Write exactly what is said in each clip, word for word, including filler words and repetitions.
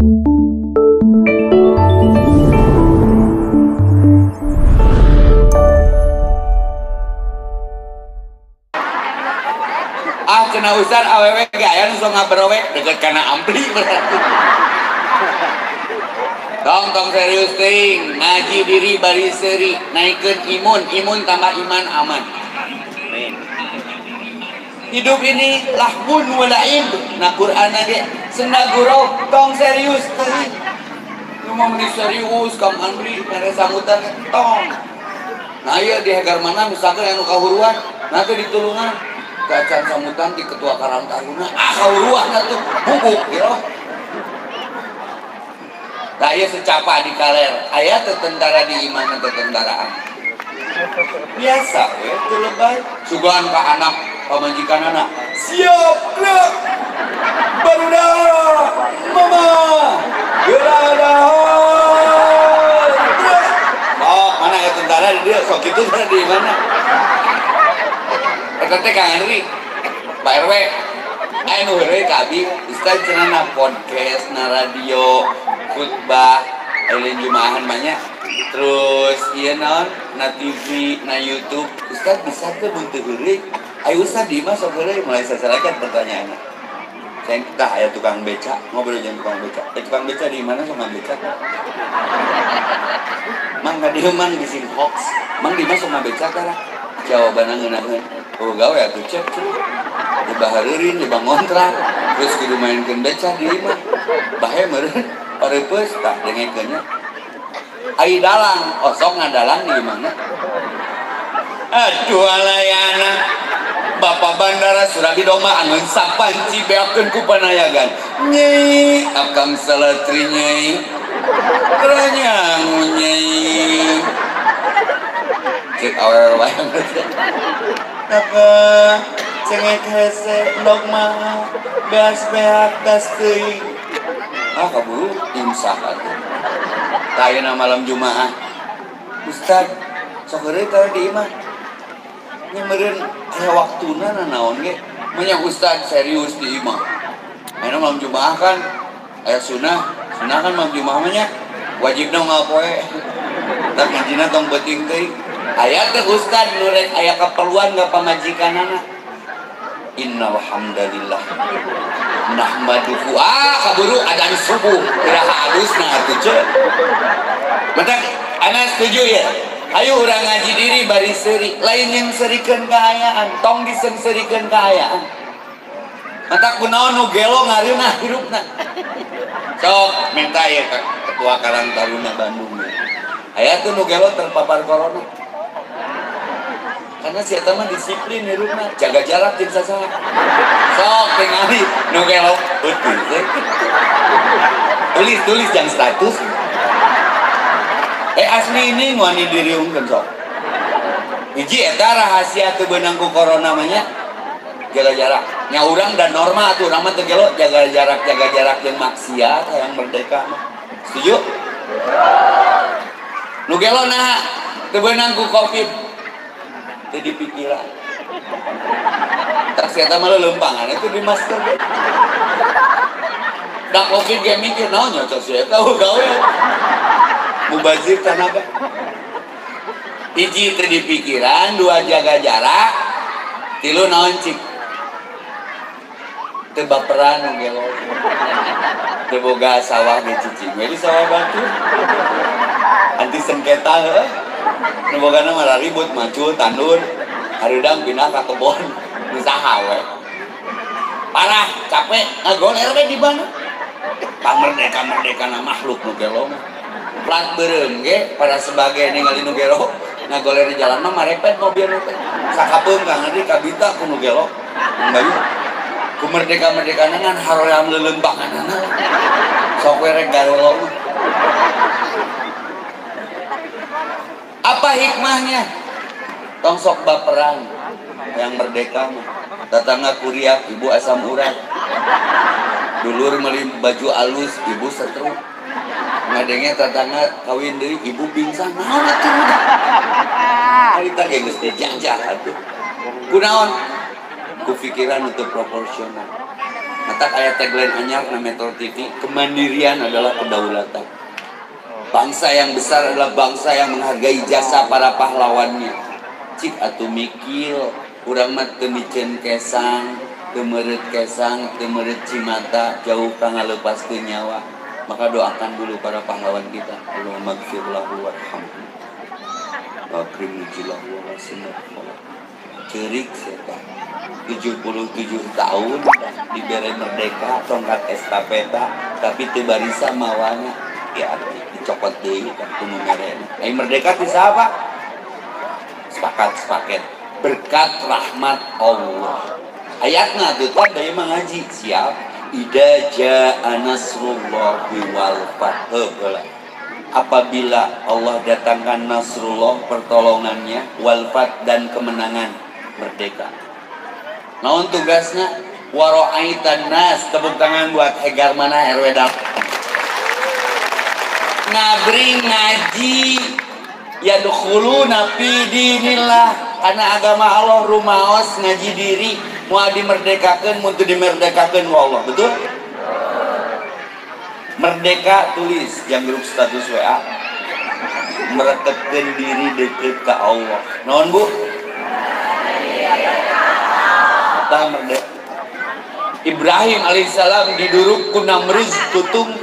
Ah cenah Ustad awewe gaya nu sok ngabrowek deket kana ampli berarti. Tong tong serius ting, ngaji diri bari seuri, naikeun imun, imun tambah iman aman. Amin. Hidup ini lahbun wa la'ib, na Qur'an ge senda gurau tong serius teuing. Nu mah serius kam ampli mere sambutan tong. Nah ieu di hegar mana misalkan anu kahuruan, nah teh ditulungan. Kacan sambutan di ketua Karang Taruna ah kauruah tuh bubuk ya saya secapa di kaler ayah tentara di iman tentaraan biasa ya itu lebay sugan ke anak pemajikan anak siap nak baru dah mama gerada oh mana ya tentara di dia sok itu di mana tete Kang Henry, Pak R W, anu R W kabi, Ustaz cenah podcast, na radio, khutbah, lain jumaahan banyak, terus iya naon, na T V, na YouTube, Ustaz bisa ke buntu heureui, ayo Ustaz di mah sok heureui mulai sasalakan pertanyaannya. Saya kita aya tukang beca, ngobrol jeung tukang beca, eh, tukang beca di mana sama beca? Mang ka dieu mang bising hoax, mang di mah sama beca tara, jawabanna ngeunaheun. Oh gawe atuh cek di bahareureun di bangontrak terus kudu mainkeun beca di imah bahe meureun pareupeuh tah dengekeunnya ai dalang osok ngadalang di mana aduh alayana Bapak Bandara Surabidoma anu sapanci beakeun ku panayagan nyai akang salatri nyai keranyang nyai cek awal wayang apa cengek hese ndok mah beas beak das teuing ah kaburu imsak atuh tayana malam Jumaah Ustad sok heureui tara di imah nya meureun aya waktuna naon ge nya Ustad serius di imah aya malam Jumaah kan aya sunah sunah kan malam Jumaah mah nya wajibna ngapoe tak ngajina tong beuting teuing aya teh Ustad nu rek aya keperluan ka pamajikanana innal hamdalillah nahmaduhu ah kaburu adzan subuh iraha adusna atuh ceuk mata ana setuju ya ayo urang ngaji diri bari seuri lain yang serikeun kaayaan tong disengsirikeun kaayaan mata kunaon nu gelo ngareunah hirupna sok minta ya ketua Karang Taruna Bandung aya tuh nu gelo terpapar corona karena si eta mah disiplin hirupna jaga jarak jeung sasaha sok tingali nu gelo peuting tulis tulis jang status eh asli ini ngani diri unggul sok hiji eta rahasia teu beunang ku corona mah nya jaga jarak nya urang dan normal atuh urang mah teu gelo jaga jarak jaga jarak jeung maksiat hayang merdeka mah setuju nu gelo nah teu beunang ku covid jadi pikiran tak siapa malah lempangan itu di masker dak covid ge mikir naon nya siapa tahu gawe mubazir tenaga hiji teu di pikiran dua jaga jarak tilu naon cik teu baperan nu gelo teu boga sawah di cicing we di sawah batu anti sengketa heuh nu bogana mah ribut maju tandun hareudang pindah ka kebon usaha we parah capek ngagoler we di mana pamerdeka-merdekana makhluk nu gelo mah plat beureum ge pada sebagai ningali nu gelo ngagoler di jalan mah marepet mobil teh sakapeung ka ngadi kabita ku nu gelo bayu ku merdeka-merdekana ngan haroream leuleumbanganana sok we rek galo mah apa hikmahnya tong sok baperan yang merdeka mah tetangga kuriak ibu asam urat dulur meuli baju alus ibu setruk ngadenge tetangga kawin deui ibu pingsan naon atuh harita ge geus dijajah atuh kunaon ku pikiran untuk proporsional Mata ayat tagline anyar na Metro T V, kemandirian adalah kedaulatan. Bangsa yang besar adalah bangsa yang menghargai jasa para pahlawannya. Cik atuh mikil, urang mah teu micen kesang, teu meureut kesang, teu meureut cimata, jauh ka ngalepaskeun nyawa. Maka doakan dulu para pahlawan kita. Allahumma gfir lahu warhamhu wa akrim nuzlahu wa wasimah. Cerik saya tujuh puluh tujuh tahun diberi merdeka tongkat estafeta tapi teu barisa mawana ya dicopot deui kan kudu merena. Ai merdeka ti saha? Sepakat sepaket berkat rahmat Allah. Ayatna tuh kan dari mengaji siap. Idza jaa nasrullahi wal fath. Apabila Allah datangkan nasrullah pertolongannya wal fath dan kemenangan merdeka. Naon tugasnya? Waro'aitan nas, tepuk tangan buat Hegar mana R W Dak. Ngabring ngaji ya dukhuluna fi dinillah, karena agama Allah rumaos ngaji diri mau dimerdekakeun mun teu dimerdekakeun ku Allah, betul? Merdeka tulis jam grup status W A. Merekatkeun diri deket ka Allah. Naon Bu? Tah merdeka. Ibrahim alaihissalam diduruk ku Namrud tutung.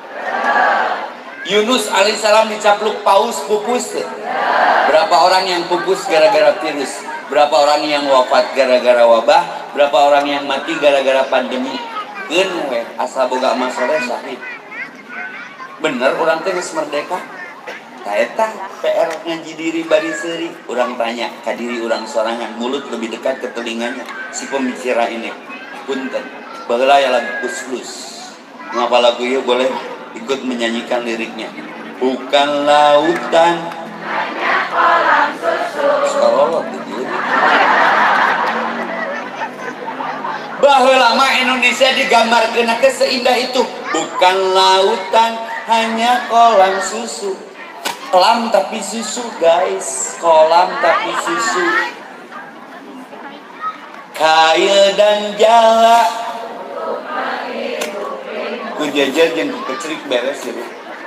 Yunus alaihissalam dicapluk paus pupus. Berapa orang yang pupus gara-gara virus? Berapa orang yang wafat gara-gara wabah? Berapa orang yang mati gara-gara pandemi? Keun we asa boga mah sore syahid. Bener orang teh geus merdeka. Tah eta P R ngaji diri bari seuri. Urang tanya ka diri urang sorangan, mulut lebih dekat ke telinganya si pembicara ini. Punten, baheula ya lagu plus-plus. Ngapa lagu ieu boleh ikut menyanyikan liriknya. Bukan lautan hanya kolam susu. Sekarang gitu. Baheula mah Indonesia digambarkeun ke seindah itu. Bukan lautan hanya kolam susu. Kolam tapi susu guys, kolam tapi susu. Kail dan jala ku jajar jeung ku kecrik beres ya.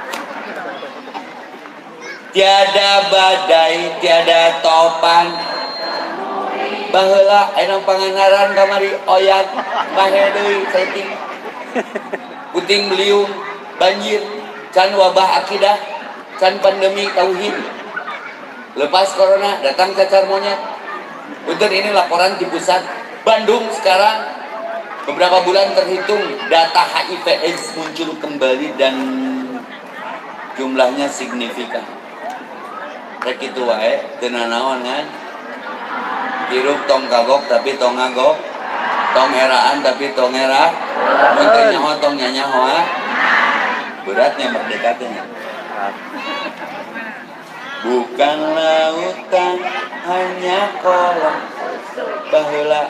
Tiada badai, tiada topan. Baheula aya panganaran kamari oyat bahe deui setting. Puting beliung, banjir, can wabah akidah, can pandemi tauhid. Lepas corona datang cacar monyet. Untuk ini laporan di pusat Bandung sekarang beberapa bulan terhitung data H I V AIDS muncul kembali dan jumlahnya signifikan. Rek itu wae teu nanaon kan. Hirup tong kagok tapi tong ngagok. Tong eraan tapi tong era. Mun teu nyaho tong nyanyaho. Beratnya merdeka teh. Bukan lautan hanya kolam. Baheula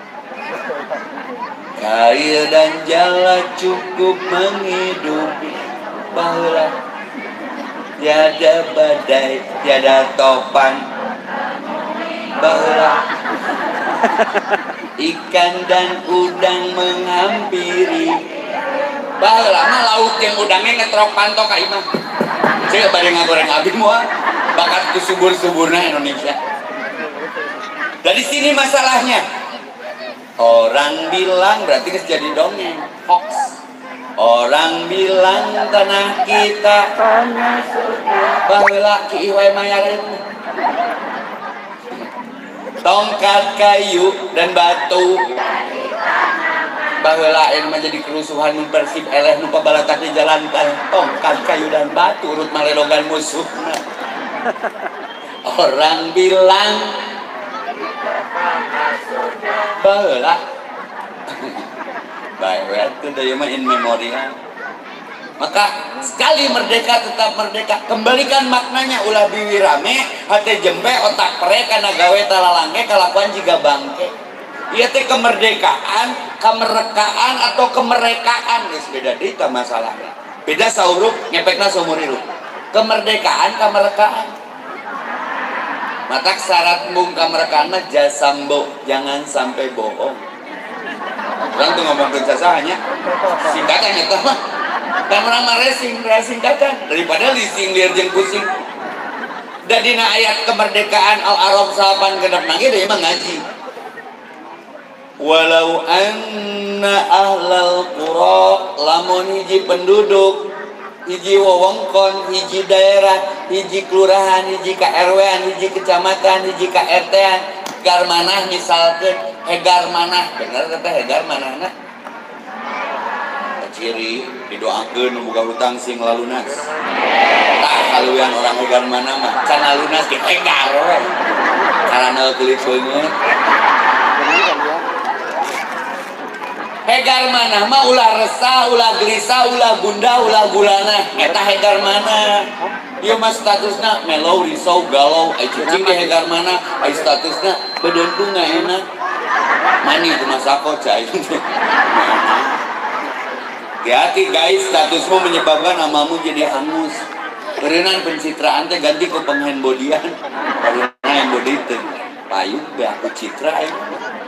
kail dan jala cukup menghidupi. Baheula tiada badai, tiada topan. Baheula ikan dan udang menghampiri. Baheula mah lauk yang udangnya ngetrok pantok ka imah. Ceuk bari ngagoreng abi moal bakat kusubur-suburna Indonesia. Dari sini masalahnya. Orang bilang berarti geus jadi dongeng, hoax. Orang bilang tanah kita baheula ki iwai mayareun. Tongkat kayu dan batu. Baheula aya menjadi kerusuhan mun Persib eleh nu pabalatak di jalan tol. Tongkat kayu dan batu urut maledogan musuhna. Orang bilang baheula bae we atuh deui mah in memoriam. Maka sekali merdeka tetap merdeka. Kembalikan maknanya ulah biwi rame, hate jembe, otak pere kana gawe talalangke kalakuan jiga bangke. Ieu teh kemerdekaan, kemerdekaan atau kemerekaan geus beda deui tah masalahna. Beda saurup ngepekna saumur hirup. Kemerdekaan, kemerekaan. Matak syarat mung kemerekaan mah jasambo, jangan sampai bohong. orang tuh ngomong ke sasahanya singkatan eta mah kan orang mah racing singkatan daripada leasing liar jeung pusing. Da dina ayat kemerdekaan Al-Araf salapan genep nage da emang ngaji. Walau anna ahlal qura lamun hiji penduduk, hiji wewengkon, hiji daerah, hiji kelurahan, hiji K R W-an, hiji kecamatan, hiji K R T-an, hegar manah misalkeun, hegar manah, bener kata hegar manahna. Ciri didoakeun boga hutang sing lalunas. Tah kaluyan orang hegar manah mah can lalunas ge hegar we. Karana kulit beungeut. Hegar manah mah ulah resah, ulah gelisah, ulah bunda, ulah gulana. Eta hegar manah. Ieu mah statusna mellow, risau, galau, ai cicing di hegar manah, ai statusna bedentung enak. Mani kumaha sako cai. Hati-hati guys, statusmu menyebabkan namamu jadi hangus. Berenang pencitraan teh ganti ke penghandbodian. Karena yang body teh payung be aku citra aing.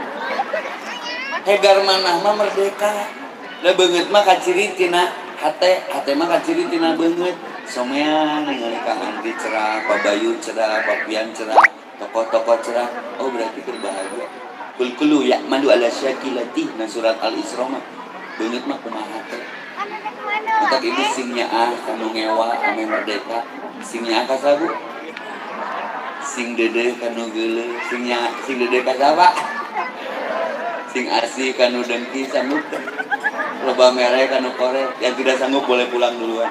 Hegar manah mah merdeka. Da beungeut mah kaciri tina hate, hate mah kaciri tina beungeut. Somean ningali Kang Andri cerah, Pak Bayu cerah, Pak Pian cerah, tokoh-tokoh cerah. Oh berarti berbahagia. Kul kulu ya madu ala syakilati na surat Al-Isra mah. Beungeut mah kumaha teh. Entak ibu singnya ah kanu ngewa ame merdeka. Singnya ka sabu? Sing dede kanu geuleuh, singnya sing dede ka sapa? Sing asih kanu dengki sanggup. Loba mere kanu korek, yang tidak sanggup boleh pulang duluan.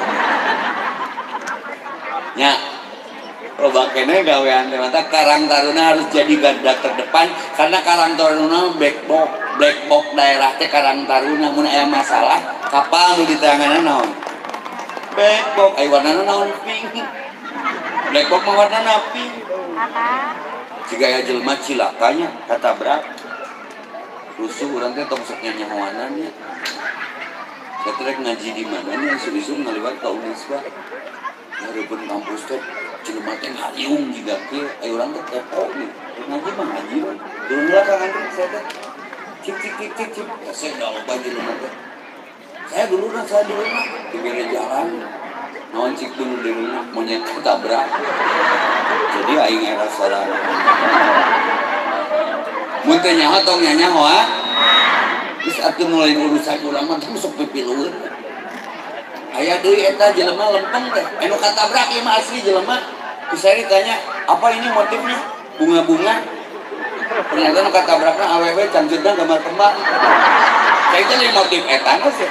Nya loba kene gawean teh mata Karang Taruna harus jadi garda terdepan karena Karang Taruna black box black box daerah teh Karang Taruna mun aya masalah kapal nu di tanganna naon black box ai warnana naon pink black box mah warnana pink jika aya jelema cilakanya katabrak rusuh urang teh tong sok nyanyahoanan nya saya trek ngaji di mana nya isu-isu ngaliwat ka Unisba hareupeun kampus teh jelema teh ngaliung jiga kieu aya urang teh kepo nih ngaji mah ngaji turun heula Kang Andri saya teh cip cip cip cip cip ya saya udah lupa jelema teh saya dulu kan saya dulu mah di pinggir jalan naon cik dulu di rumah monyet ketabrak jadi aing era saudara mun teh nyaho tong nyanyaho ah geus atuh mulai urusan urang mah teh sok pipilueun aya deui eta jelema lempeng teh anu katabrak ieu mah asli jelema geus saya ditanya apa ini motifnya bunga-bunga ternyata nu katabrakna awewe canjutna gambar kembang saya teh motif eta sih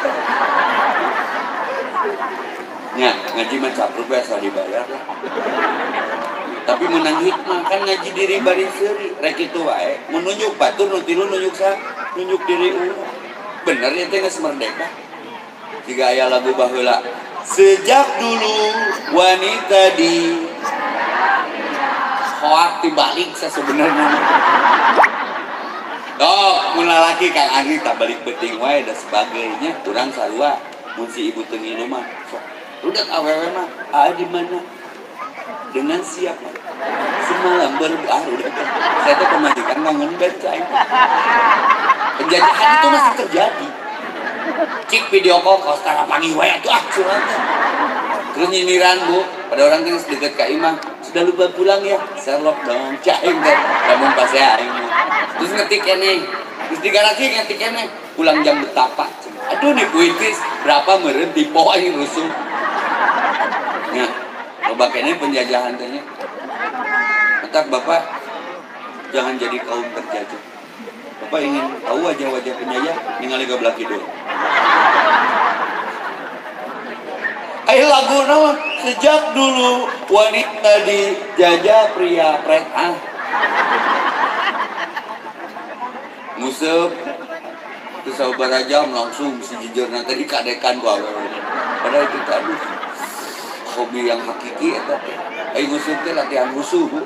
nya ngaji mah capruk we asal dibayar lah tapi menang hikmah kan ngaji diri bari seuri rek kitu wae menunjuk batur nu tilu nunjuk sa nunjuk diri urang bener ya teh geus merdeka jika aya lagu baheula sejak dulu wanita di hoak dibalik sebenarnya oh mun lalaki Kang Andri tak balik penting wae dan sebagainya kurang sarua mun si ibu teu ngilu mah sok rudak awewe mah aa di mana dengan siapa semalam berbuah rudak saya teh pemajikan ngangen baca penjajahan itu masih terjadi cik video call kos tara pagi wae atuh ah curhat terus nyindiran bu pada orang yang sedekat ka imam sudah lupa pulang ya Sherlock dong caing teh kamu pas ya aing terus ngetik kene terus digarasi ngetik kene pulang jam betapa aduh nih puitis berapa meureun tipe aing rusuh nya loba kene penjajahan teh nya entak bapak jangan jadi kaum terjajah. Bapak ingin tahu wajah-wajah penjajah ningali ka belah kidul. Ayo lagu nama sejak dulu wanita dijajah pria preah. Musep terus sabaraha jam langsung si jujurna tadi kadekan ku awewe. Padahal kita aduh hobi yang hakiki eta teh. Ayo musep teh latihan rusuh Bu.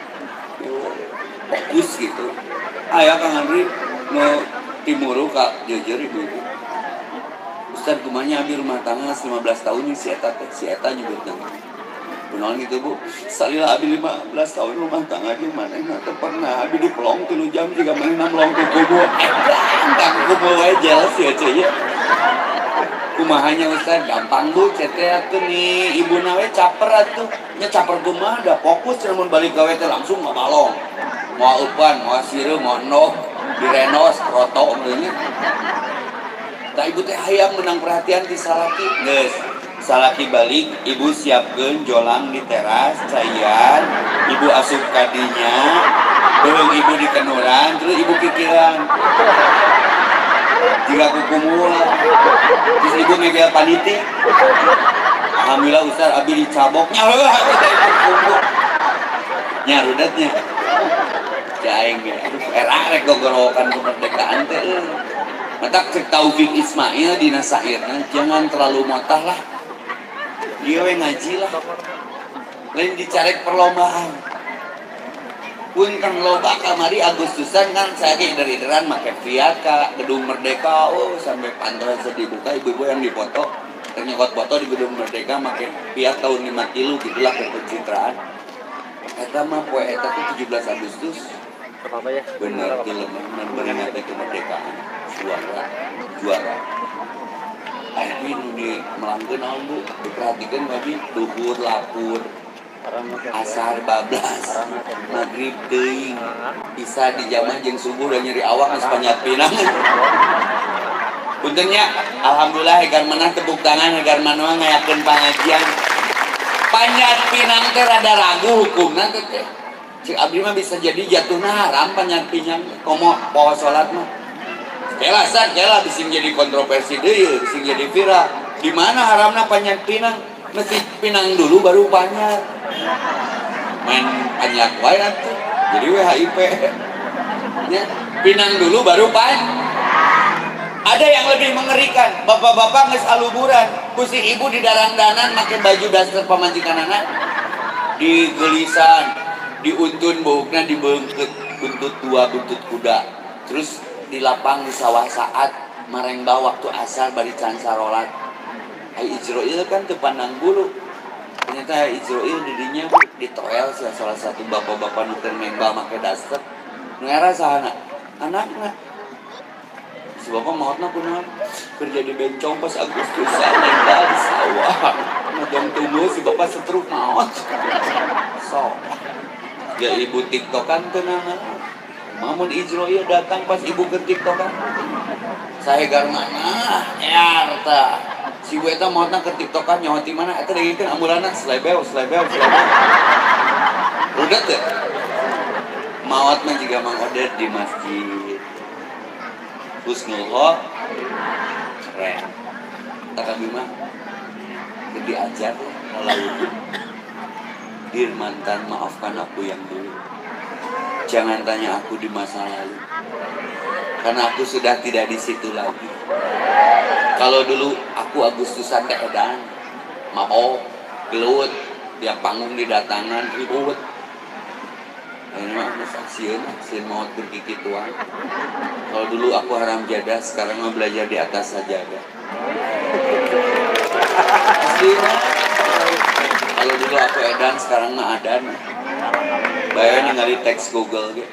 Fokus gitu. Aya Kang Andri mau timuru ka jujur ibu-ibu. Ustaz kumanya abdi rumah tangga lima belas tahun si eta teh si eta nyebutna. Kunaon gitu bu, salila abi lima belas tahun rumah tangga di mana nggak pernah abi di pelong tilu jam juga mana melong ke kubu, entah kubu wae jelas ya cuy ya. Kumahanya Ustaz gampang bu, cetek tuh nih ibu nawe caper atuh, nya caper kumah udah fokus cuman balik gawe teh langsung mau balong, mau upan, mau siru, mau nok, direnos, roto gitu. Tak ibu teh hayang menang perhatian di salaki, guys. Salaki balik, ibu siapkeun jolang di teras, cayan, ibu asup kadinya, belum ibu di kenuran, terus ibu kikiran. Jika kuku mula, terus ibu ngegel paniti. Alhamdulillah Ustaz abi dicaboknya lah, kita ibu kuku. Nyarudatnya. Jaing ya, era rek gogorokan kemerdekaan teh. Mata cek Taufik Ismail di nasairna, jangan terlalu motah lah. Dia we ngaji lah, lain dicarek perlombaan. Pun kan loba kamari Agustusan kan saya kayak dari deran make Fiat ka Gedung Merdeka, oh sampai pantai dibuka ibu-ibu yang dipoto, ternyokot foto di Gedung Merdeka make Fiat tahun lima kilo gitulah ke pencitraan. Eta mah poe eta tuh tujuh belas Agustus. Apa ya? Bener film memperingati kemerdekaan, juara, juara. Tapi di melangkeun naon bu, diperhatikan babi duhur lapur, asar bablas, maghrib teuing, bisa di zaman jeung subuh udah nyeri awak geus panjat pinang. Puntennya, alhamdulillah egar menah tepuk tangan egar manoa ngayakeun pangajian. Panjat pinang teh rada ragu hukumna teh teh. Cik abdi mah bisa jadi jatuhna haram panjat pinang, komo poho salat mah. Kela san, kela bising jadi kontroversi deui, bising jadi viral. Di mana haramna panjat pinang? Mesti pinang dulu baru panjat. Main panjat wae atuh. Jadi W H I P. Ya, pinang dulu baru panjat. Ada yang lebih mengerikan, bapak-bapak geus aluburan, kusi ibu di darang-danan make baju daster pamajikanana, di gelisan, diuntun baukna dibeungkeut buntut dua buntut kuda. Terus di lapang di sawah saat marembah waktu asar bari can sarolat. Ai Ijroil kan teu pandang bulu. Ternyata Ijroil didinya ditoel salah satu bapak-bapak nu keur membah make daster. Nu era sahana? Anakna. Si bapak maotna kunaon? Kerja di bencong pas Agustusan nembah di sawah. Ngajong tunggu si bapak setruk maot. So. Ya ibu tiktokan tenang. Mamun Ijroil datang pas ibu ke tiktokan. Saya gar mana? Ya rata. Si ibu eta maotna ke tiktokan nyawa di mana? Eta dengikeun ambulanna selebeu, selebeu, selebeu. Udah teh. Maot mah juga Mang Odet di masjid. Husnul Kho. Keren. Tak abi mah diajar lalu. Dir mantan, maafkan aku yang dulu. Jangan tanya aku di masa lalu, karena aku sudah tidak di situ lagi. Kalau dulu aku Agustusan teh edan, mabok, gelut, tiap panggung didatangan ribut. Ini mah sieun, sieun maot bergigi tuan. Kalau dulu aku haram jadah, sekarang mah belajar di atas sajadah. Kalau dulu aku edan, sekarang mah adan. Bae ningali teks Google ge.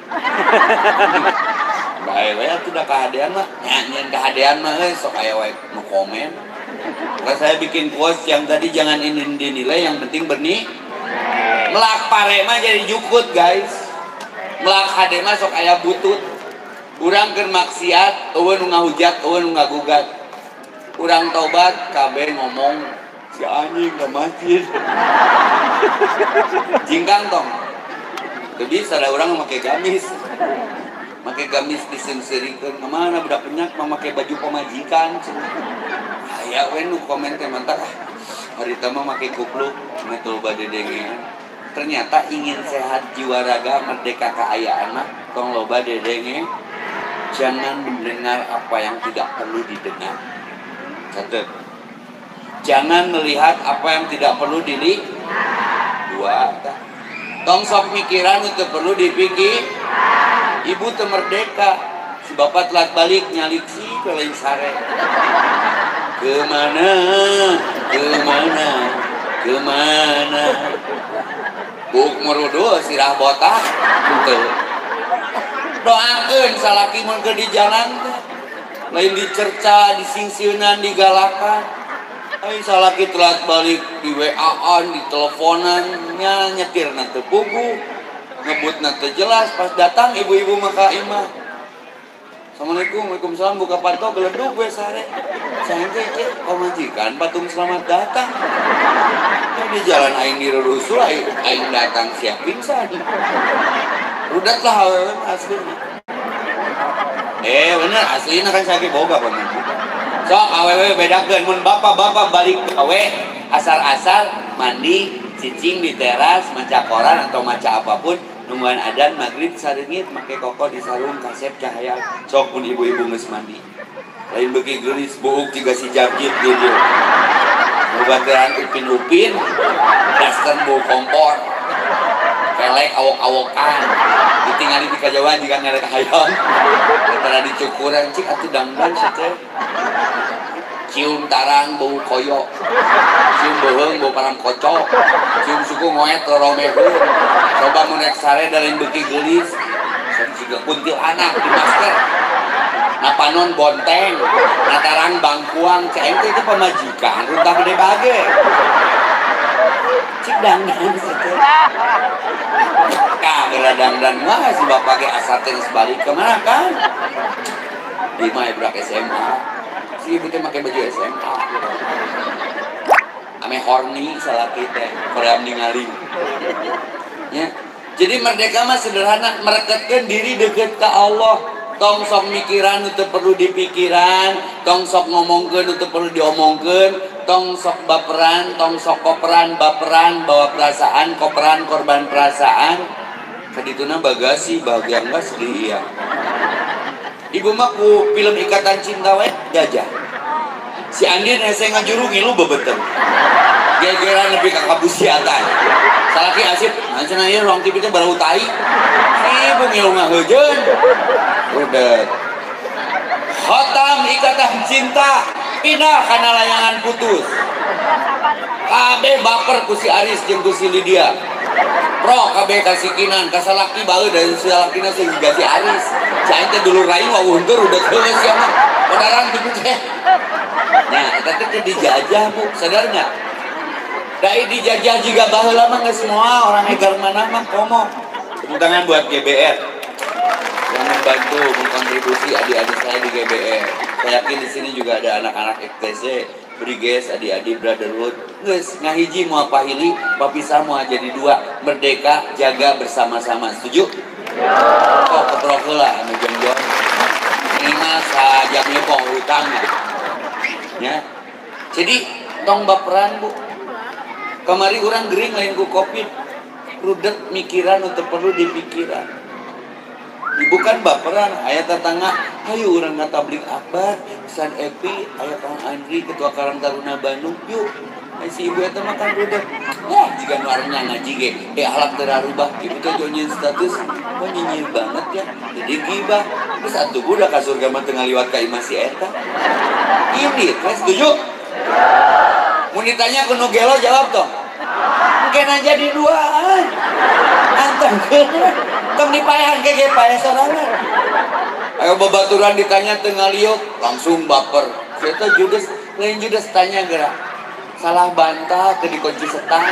Bae we atuh da kahadean mah, nyanyian kahadean mah euy sok aya wae nu komen. Maka saya bikin post yang tadi jangan ini dinilai, yang penting benih. Melak pare mah jadi jukut guys. Melak hade mah sok aya butut. Urang keur maksiat, eueun nu ngahujat, eueun nu ngagugat. Urang tobat, kabeh ngomong si anjing ke masjid. Jingkang tong. Teu bisa ada orang memakai gamis. Make gamis disensirikeun kemana budak penyak memakai baju pemajikan. Aya we nu komen teh mantap ah. Harita mah make kupluk metul bade dengean. Ternyata ingin sehat jiwa raga merdeka kaayaan mah tong loba dedenge. Jangan mendengar apa yang tidak perlu didengar. Catet. Jangan melihat apa yang tidak perlu dilihat. Dua. Tong sok mikiran itu perlu dipikir. Ibu teu merdeka. Si bapak telat balik nyalik si kelain sare. Kemana? Kemana? kemana buk merudu sirah botak gitu. Doakeun salaki mun keur di jalan teh lain dicerca, disingsieunan, digalakan. Ai salaki telat balik di W A-an, di teleponan nya nyetirna teu pugu, ngebutna teu jelas, pas datang ibu-ibu maka imah. Assalamualaikum, waalaikumsalam, buka panto geleduk we sare. Saya teh cek pamajikan patung selamat datang. Ya, di jalan aing dirurusul aing, aing datang siap pingsan. Rudat lah awewe aslinya. Eh bener aslinya kan sakit boga pamaji. Sok awewe bedakeun mun bapak-bapak balik gawe asar-asar mandi cicing di teras maca koran atau maca apapun nungguan adzan maghrib sareungit make koko di sarung kasep cahaya sok pun ibu-ibu geus mandi lain beuki geulis buuk jiga si jabjit di dieu bobateran upin-upin daster bau kompor kelek awok-awokan ditinggali di kajauhan jika ngerek hayam antara dicukuran cik atuh dangdan sateu cium tarang bau koyo cium beuheung bau parang kocok cium suku ngoet roromeheun coba mun rek sare dari beuki geulis juga kuntil anak di masker napanon bonteng natarang bangkuang ceng itu pamajikan runtah gede bage cik dangdan sateu kagak dangdan mah si bapak ge asar teh sebalik kemana kan di mah ibrak S M A si ibu teh make baju S M A ame horny salaki teh koream ningali ya. Jadi merdeka mah sederhana merekatkeun diri deket ka Allah tong sok mikiran itu perlu dipikiran tong sok ngomongkeun itu perlu diomongkeun tong sok baperan tong sok koperan baperan bawa perasaan koperan korban perasaan kadituna bagasi bahagia enggak sedih iya. Ibu mah ku film Ikatan Cinta we jajah. Si Andin hese ngajuru ngilu bebeten. Gegeran nepi ka kabusiatan. Salaki asip, cenah ieu ruang T V teh barau tai. Ibu ngilu ngaheujeun. Udah. Khatam Ikatan Cinta pindah kana layangan putus. Kabeh baper ku si Aris jeung ku si Lydia. Pro kabeh kasikinan kasalaki bae dari si salakina sing si Aris. Cai teh dulu raing wawuheur udah geus ya mah. Odaran gitu teh. Nah, eta teh dijajah Bu, sadar enggak? Dai dijajah juga baheula mah geus semua orang egar mana mah komo. Tepuk tangan buat G B R yang membantu mengkontribusi adik-adik saya di G B R. Saya yakin di sini juga ada anak-anak F T C, Briges, adik-adik Brotherhood. Geus ngahiji moal pahili, papisah moal jadi dua. Merdeka jaga bersama-sama. Setuju? Kok keprok heula anu jong-jong. Ini mah sajak nyepong utangnya. Ya. Jadi tong baperan Bu. Kamari orang gering lain ku covid. Rudet mikiran untuk perlu dipikiran. Ibu kan baperan, ayat tetangga, ayo orang ngatablik akbar, San Epi, ayat Kang Andri, Ketua Karang Taruna Bandung, yuk. Ay, si ibu itu makan rudet. Wah, jika nuarnya ngaji ge, eh halak terarubah, ibu tuh jonyin status, kok nyinyir banget ya, jadi gibah. Terus atuh budak ka surga mah teu ngaliwat ka imah si eta. Ini, kan setuju? Mau ditanya kuno gelo jawab dong. Mungkin aja di duaan. Antam kena. Tong dipayahan ke ge payah sorangan. Ayo babaturan ditanya tengah liuk langsung baper. Kita judes lain judes tanya gerak. Salah bantah ke dikunci setang.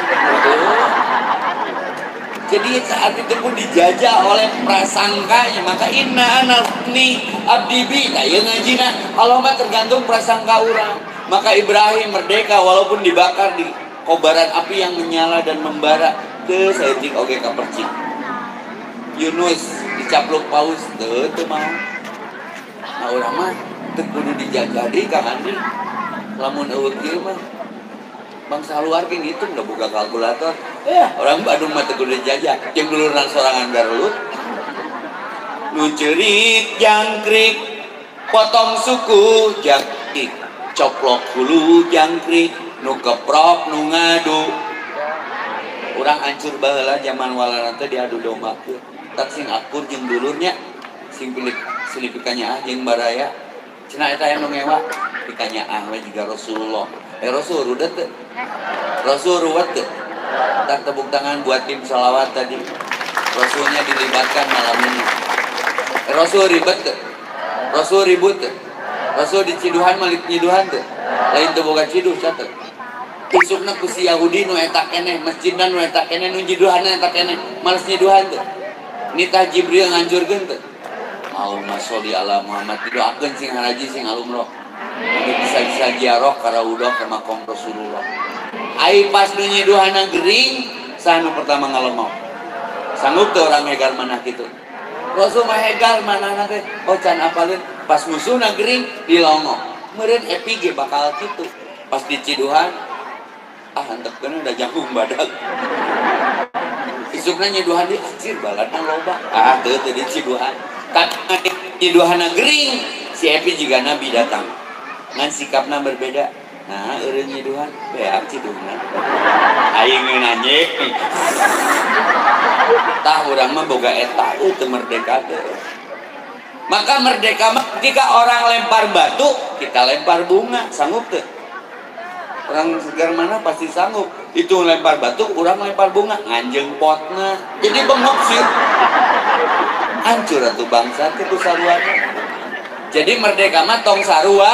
Jadi saat itu pun dijajah oleh prasangkanya. Maka inna anasni abdibi. Nah ya ngajina. Kalau mah tergantung prasangka orang. Maka Ibrahim merdeka walaupun dibakar di kobaran api yang menyala dan membara. Ke saya tik oke kapercik. Yunus dicaplok paus teu teu mau. Nah urang mah teu kudu dijajah deui Kang Andri. Lamun eueuh kieu mah bangsa luar ge gitu udah buka kalkulator. Eh orang Bandung mah teu kudu dijajah. Jeung dulurna sorangan Garut. Nu ceurik jangkrik potong suku jangkrik. Coplok hulu jangkrik nu keprok nu ngadu urang hancur baheula zaman walana teh diadu dombakeun tak sing akur jeung dulurnya sing pilih silipikannya ah jeung baraya cenah eta anu ngewa pikanya ah we jiga Rasulullah eh Rasul rudet teh Rasul ruwet tuh. Tak tepuk tangan buat tim sholawat tadi. Rasulnya dilibatkan malam ini. Rasul ribet tuh. Rasul ribut tuh. Rasul diciduhan malik nyiduhan tuh. Lain tuh bukan ciduh catet. Isukna ku si Yahudi nu eta keneh, masjidna nu eta keneh, nu nyiduhanna eta keneh, males nyiduhan tuh. Nitah Jibril nganjurkeun tuh. Allahumma sholli ala Muhammad, didoakeun sing haraji sing alumroh. Anu bisa-bisa ziarah ka raudhah ka makom Rasulullah. Ai pas nu nyiduhanna gering, sanu pertama ngalemau. Sanggup tuh orang hegar manah kitu. Rasul mah hegar manahna teh, oh can apaleun pas musuhna gering dilongo. Meureun epi ge bakal kitu. Pas diciduhan, ah henteukeun udah jagung badak. Isukna nyiduhan di anjir baladna loba. Ah teu teu diciduhan. Karena nyiduhanna gering, si epi jiga Nabi datang. Ngan sikapna berbeda. Nah, eureun nyiduhan, beak ciduhna. Aing nanya. Tah urang mah boga eta teu merdeka teh. Maka merdeka mah ketika orang lempar batu, kita lempar bunga, sanggup teu? Orang segar mana pasti sanggup. Itu lempar batu, orang lempar bunga, nganjeng potna. Jadi bengok sih. Hancur atuh bangsa itu saruana. Jadi merdeka mah tong sarua.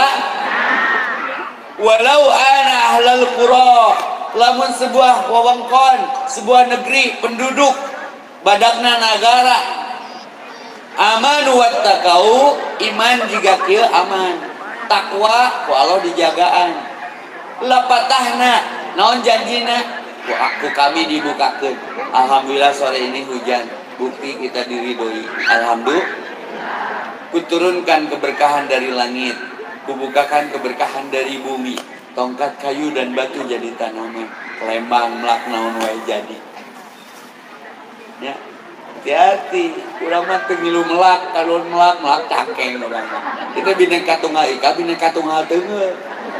Walau ana ahlal qura, lamun sebuah wewengkon, sebuah negeri, penduduk, badakna nagara, aman wattaqau, iman jiga kieu aman, takwa ku Allah dijagaan. Lapatahna, naon janjina? Ku aku kami dibukakeun. Alhamdulillah sore ini hujan, bukti kita diridhoi. Alhamdulillah. Kuturunkan keberkahan dari langit, kubukakan keberkahan dari bumi, tongkat kayu dan batu jadi tanaman, lembang melak naon wae jadi. Ya, hati-hati, urang mah teu ngilu melak, kalau melak melak cakeng urang mah. Kita bineka tunggal ika, bineka tunggal teueuh.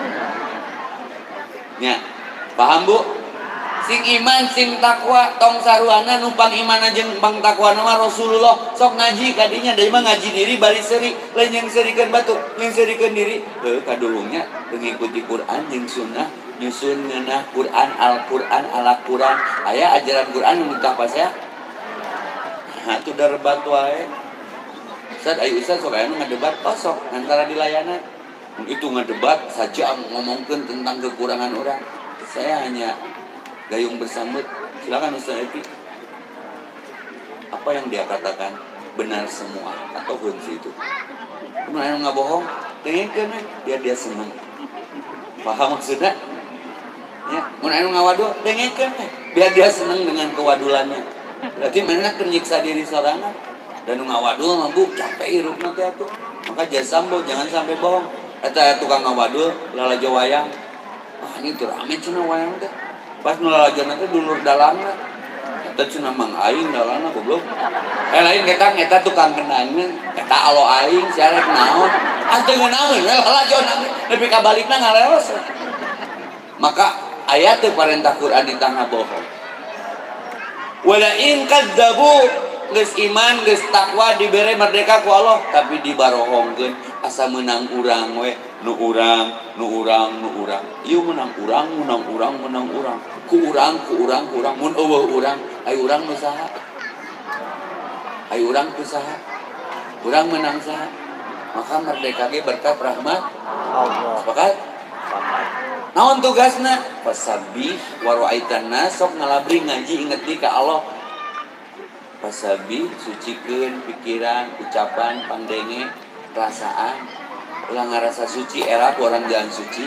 Ya, paham Bu? Sing iman, sing takwa, tong saruana numpang iman jeung bang takwa nama Rasulullah. Sok ngaji kadinya, dari mah ngaji diri bari seuri, lain yang serikeun batu, yang serikeun diri. Heuh kadulungnya mengikuti Quran jeung sunnah, nyusun ngeunah Quran, Al-Quran, Al-Quran. Aya ajaran Quran nu tah pasea. Nah, itu udah rebat wae. Ustaz, ayo Ustaz sok aya nu ngadebat, oh sok antara di layanan. Itu ngedebat saja ngomongkeun tentang kekurangan orang. Saya hanya gayung bersambut. Silakan Ustaz Epi. Apa yang dia katakan benar semua atau kunci itu? Kemudian nggak bohong, dengerin biar dia senang. Paham maksudnya? Ya, kemudian nggak waduh, dengerin biar dia senang dengan kewadulannya. Berarti mana kenyiksa diri seorang dan nggak waduh mabuk capek hirup nanti aku. Maka jangan sambo, jangan sampai bohong. Eta tukang ngawadul lalajo wayang. Ah ini tuh rame cenah wayang teh. Pas nu lalajo teh dulur dalangna. Eta cenah mang aing dalangna goblok. Eh lain kita eta tukang kenangna. Eta alo aing siarek naon. Ah teu ngeunaheun we lalajo na. Nepi ka balikna ngaleos. Maka ayat teh parentah Quran di tangah bohong. Wala in kadzabu geus iman geus takwa dibere merdeka ku Allah tapi dibarohongkeun asa menang urang we nu urang nu urang nu urang ieu menang urang menang urang menang urang ku urang ku urang ku urang mun eueuh urang ai urang nu saha ai urang ku saha urang menang saha maka merdeka ge berkat rahmat Allah sepakat naon tugasna fasabbih wa ra'aitan nas sok ngalabri ngaji inget di ka Allah pasabi sucikeun pikiran ucapan pandenge perasaan ulah ngarasa suci era orang jalan suci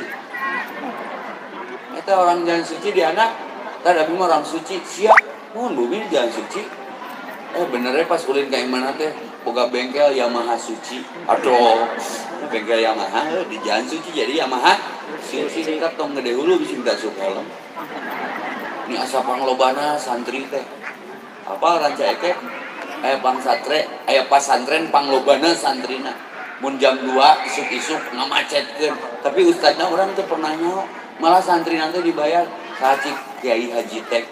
eta orang jalan suci di anak tadi abi mah orang suci siap mohon bumi jalan suci eh benernya pas ulin ka mana teh boga bengkel Yamaha suci aduh bengkel Yamaha di jalan suci jadi Yamaha suci singkat tong gede hulu bisa minta sukolom ini asa panglobana santri teh apa ranca ekek aya pang satre aya pasantren panglobana santrina mun jam dua isuk-isuk ngamacetkeun tapi ustadna orang teh pernah nyaho malah santrina teh dibayar sacik Kiai Haji Tek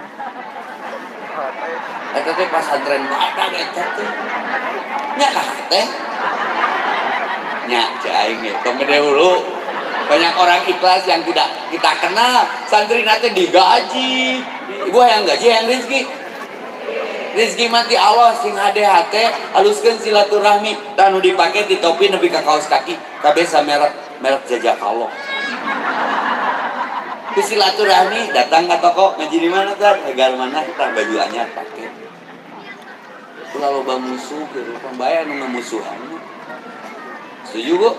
eta teh pasantren badag eta teh nya kah teh nya cai ge tong gede hulu banyak orang ikhlas yang tidak kita kenal santri nate digaji ibu yang gaji yang rezeki rezeki mati Allah sing hade hate haluskeun silaturahmi tanu dipake di topi nepi ka kaos kaki kabeh samerek merek jajak Allah ku silaturahmi datang ke toko ngaji di mana tah negar mana tah baju anyar pake ulah loba musuh gitu pambaya nu ngamusuhan setuju bu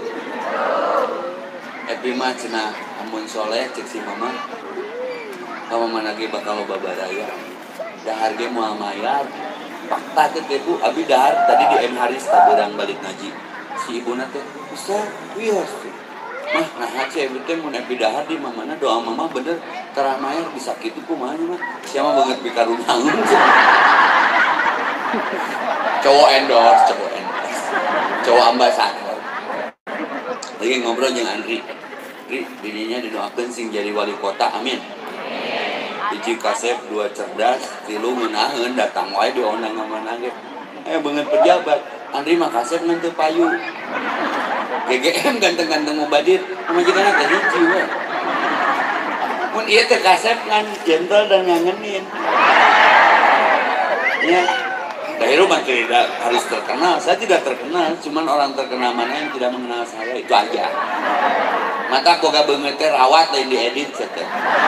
epi mah cenah amun soleh cek si mama kamu mana ge bakal loba baraya dahar ge moal mayar fakta teh bu abi dahar tadi di M Haris taberang balik ngaji si ibuna teh bisa wios mah nah cek ibu teh mun epi dahar di mamana doa mama bener tara mayar bisa kitu kumaha mah siapa banget bikarunangun cowok endorse cowok endorse cowok ambasador lagi ngobrol dengan Andri Andri dirinya didoakan sing jadi wali kota amin hiji kasep dua cerdas tilu menahan datang wae diondang mana ge eh banget pejabat Andri mah kasep ngan teu payu G G M ganteng-ganteng mubadir pamajikana teh hiji we mun ieu teh kasep kan gentle dan ngangenin ya Dahiru mah tidak harus terkenal, saya tidak terkenal, cuman orang terkenal mana yang tidak mengenal saya, itu aja. Mata boga beungeut teh rawat lain diedit teh.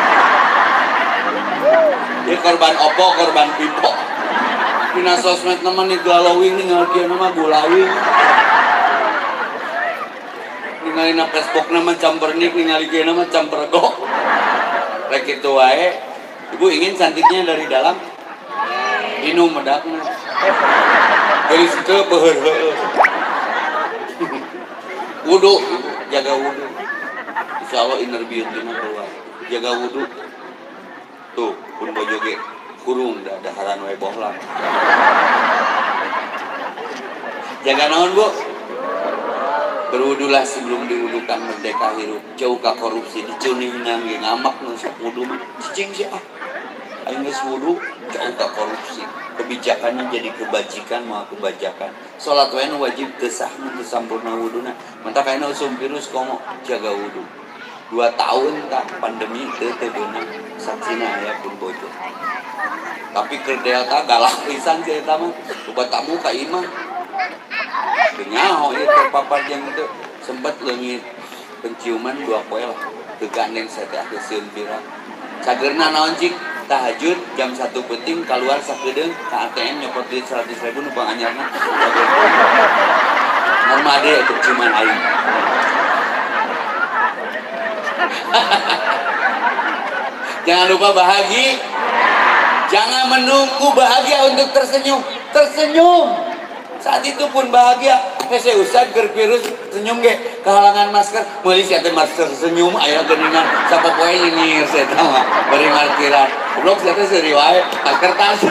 Dia korban opo, korban pipo. Dina sosmed nama nih galawing nih ngalkieu nama gulawing. Ningalina Facebook nama campernik, ningalikeun nama campergo. Rek kitu wae. Ibu ingin cantiknya dari dalam minum medakna. Dari situ peher wudu jaga wudu insya Allah inner beauty-nya keluar jaga wudu tuh pun bojoge kurung dah daharan wae bohlam jaga naon bu berwudulah sebelum diwudukan merdeka hirup jauh ka korupsi dicuningan ge ngamak nu sok wudu mah cicing sih ah aing geus wudu jauh ka korupsi kebijakannya jadi kebajikan mau kebajakan sholat wae wajib desah teu sampurna wuduna mantap kaina usum virus komo jaga wudu dua tahun tak pandemi teu teu beunang saksina aya pun bojo tapi keur delta galak pisan si eta mah loba tamu ka imah teu nyaho ieu terpapar jeung teu sempet leungit penciuman dua poe lah teu gandeng sateh geusieun viral cagerna naon cik tahajud jam satu penting keluar sakedeung ke A T M nyopot duit seratus ribu numpang anyarna normal deh itu cuman aing jangan lupa bahagia jangan menunggu bahagia untuk tersenyum tersenyum saat itu pun bahagia hese usah ger virus senyum ge kehalangan masker meuli sia teh masker senyum aya geuningan sapa poe nyengir saya tahu bari markiran goblok sia teh seuri wae kertas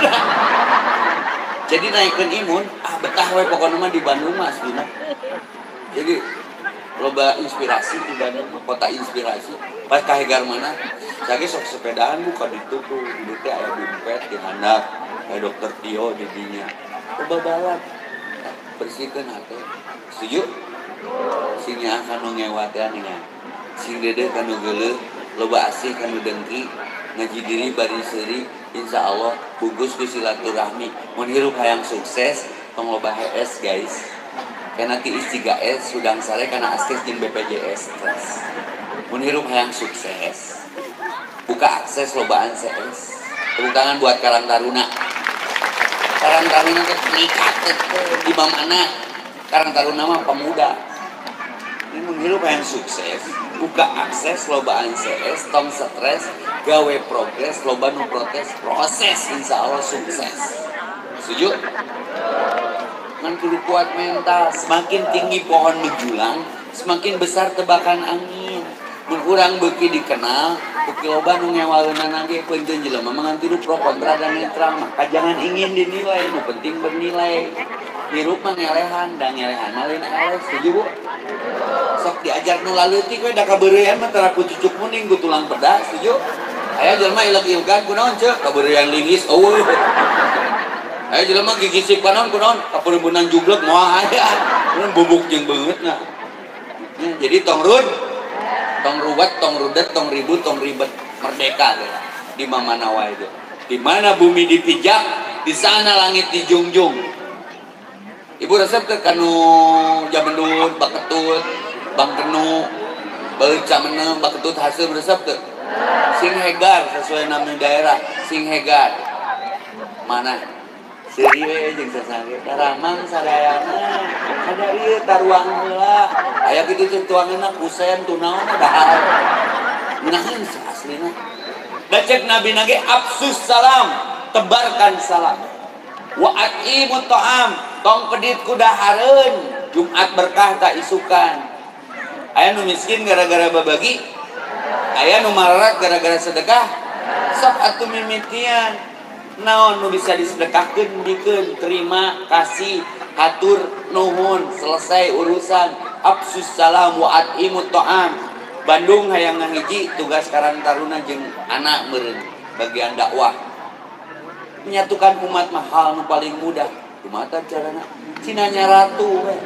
jadi naikkeun imun ah betah we pokona mah di Bandung mah aslinya jadi loba inspirasi di Bandung kota inspirasi pas ka hegar mana sage sok sepedaan buka ditu tuh di teh aya dompet di handap aya dokter Tio di dinya loba balap bersihkan hati setuju sing nya kanu ngewatan nya sing dede kanu geuleuh loba asih kanu dengki ngaji diri bari seuri insyaallah bungkus ku silaturahmi mun hirup hayang sukses tong loba H S guys kana ti is tiga S sudang sare kana askes jeung B P J S mun hirup hayang sukses buka akses lobaan C S tepuk tangan buat Karang Taruna Karang Taruna teh nikah teh di mana Karang Taruna mah pemuda ini menghirup yang sukses buka akses lobaan C S tong stres gawe progres loba nu protes proses insya Allah sukses setuju kan kudu kuat mental semakin tinggi pohon menjulang semakin besar tebakan angin mun urang beuki dikenal beuki loba nu ngewaleunana ge peunteun jelema mah ngan tilu pro kontra dan netral maka jangan ingin dinilai nu penting bernilai hirup mah ngelehan dan ngelehan mah lain eleh setuju bu sok diajar nu laleutik we da kabeureuyan mah tara ku cucuk muning ku tulang peda setuju aya jelema ileg-ilegan kunaon ceuk kabeureuyan lingis eueuh aya jelema gigisik kunaon kunaon kapeureubunan jublek moal aya mun bubuk jeung beungeutna jadi tong run tong ruwet, tong rudet, tong ribut, tong ribet, merdeka gitu. Di mana wae itu. Di mana bumi dipijak, di sana langit dijunjung. Ibu resep ke kanu jamendut, baketut, bang kenu, baca meneng, baketut hasil resep ke sing hegar sesuai nama daerah, sing hegar. Mana? Seri we jeung sasare taramang sadayana. Ada ieu taruang heula. Aya kitu teh tuangeunna kusen tunaon dahar. Nahan aslina. Da cek nabi nage absus salam, tebarkan salam. Wa aqimut ta'am, tong pedit kudahareun. Jumat berkah tak isukan. Aya nu miskin gara-gara babagi, aya nu mararat gara-gara sedekah. Sok atuh mimitian. Naon nu bisa disedekahkeun dikeun, terima kasih, hatur nuhun, selesai urusan. Absus salam wa aqimut ta'am. Bandung hayang ngahiji tugas Karang Taruna jeung anak meureun bagian dakwah. Menyatukan umat mah hal nu paling mudah. Kumaha carana? Cinanya ratu we.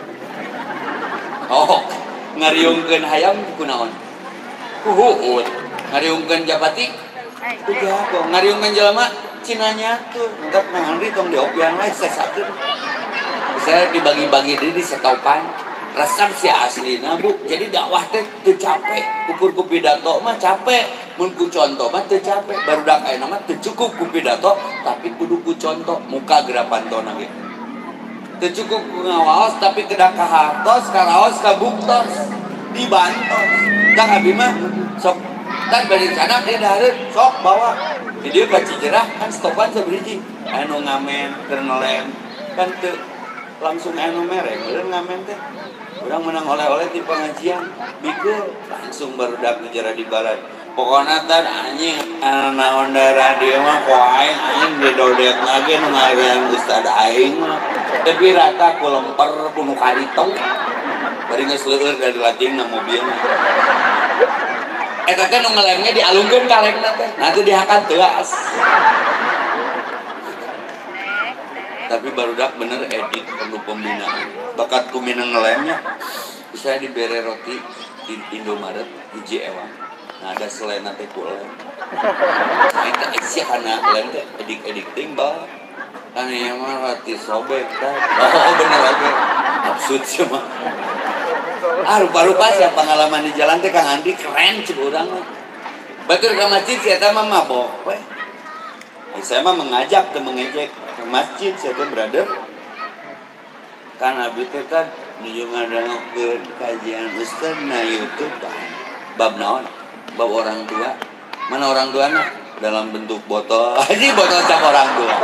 Oh, ngariungkeun hayam kunaon? Kuhuut. Ngariungkeun japati? Kujago. Ngariungkeun jelema cinanya tuh. Entar mangandri tong diopian wae sasakeun. Saya dibagi-bagi deui di setaupan. Resep si aslina bu, jadi dakwah teh teu capek, ukur ku pidato mah capek, mun ku contoh mah teu capek, barudak ayeuna mah teu cukup ku pidato, tapi kudu ku contoh muka gerapantona ge. Teu cukup ku ngawaos tapi kedah kahartos, karaos kabuktos, dibantos. Kang abi mah sok tan bari canak di dahareun, sok bawa. Di dieu ka Cijerah kan stopan sabriji, anu ngamen keur ngelem, kan teu langsung anu merek, bener ngamen teh. Orang menang oleh-oleh di pengajian, bikin langsung barudak ngejar di barat. Pokoknya tan anjing naon da radio mah ku aing anjing didodet lagi nu ngarean ustad aing mah. Tapi rata ku lemper ku nu karitong. Bari geus leueur dari latingna mobil. Eta teh nu ngelemnya dialungkeun kalengna teh. Nah teh dihakan teuas. Tapi barudak bener edit perlu pembinaan. Bakat kuminang ngelemnya bisa dibere roti di Indomaret hiji ewang. Nah ada selena teh ku lem. Eta sia kana lem teh edik-edik ting ba. Kan ieu mah roti sobek tah. Oh bener oge. Absurd sih mah. Ah rupa-rupa sia pengalaman di jalan teh Kang Andi keren ceuk urang mah. Batur ka masjid si eta mah mabok we. Saya mah mengajak teu mengejek ke masjid saya teh brother. Kan abi teh kan nuju ngadangukeun kajian ustaz na YouTube kan. Bab naon? Bab orang tua. Mana orang tuana? Dalam bentuk botol. Ini botol cap orang tua.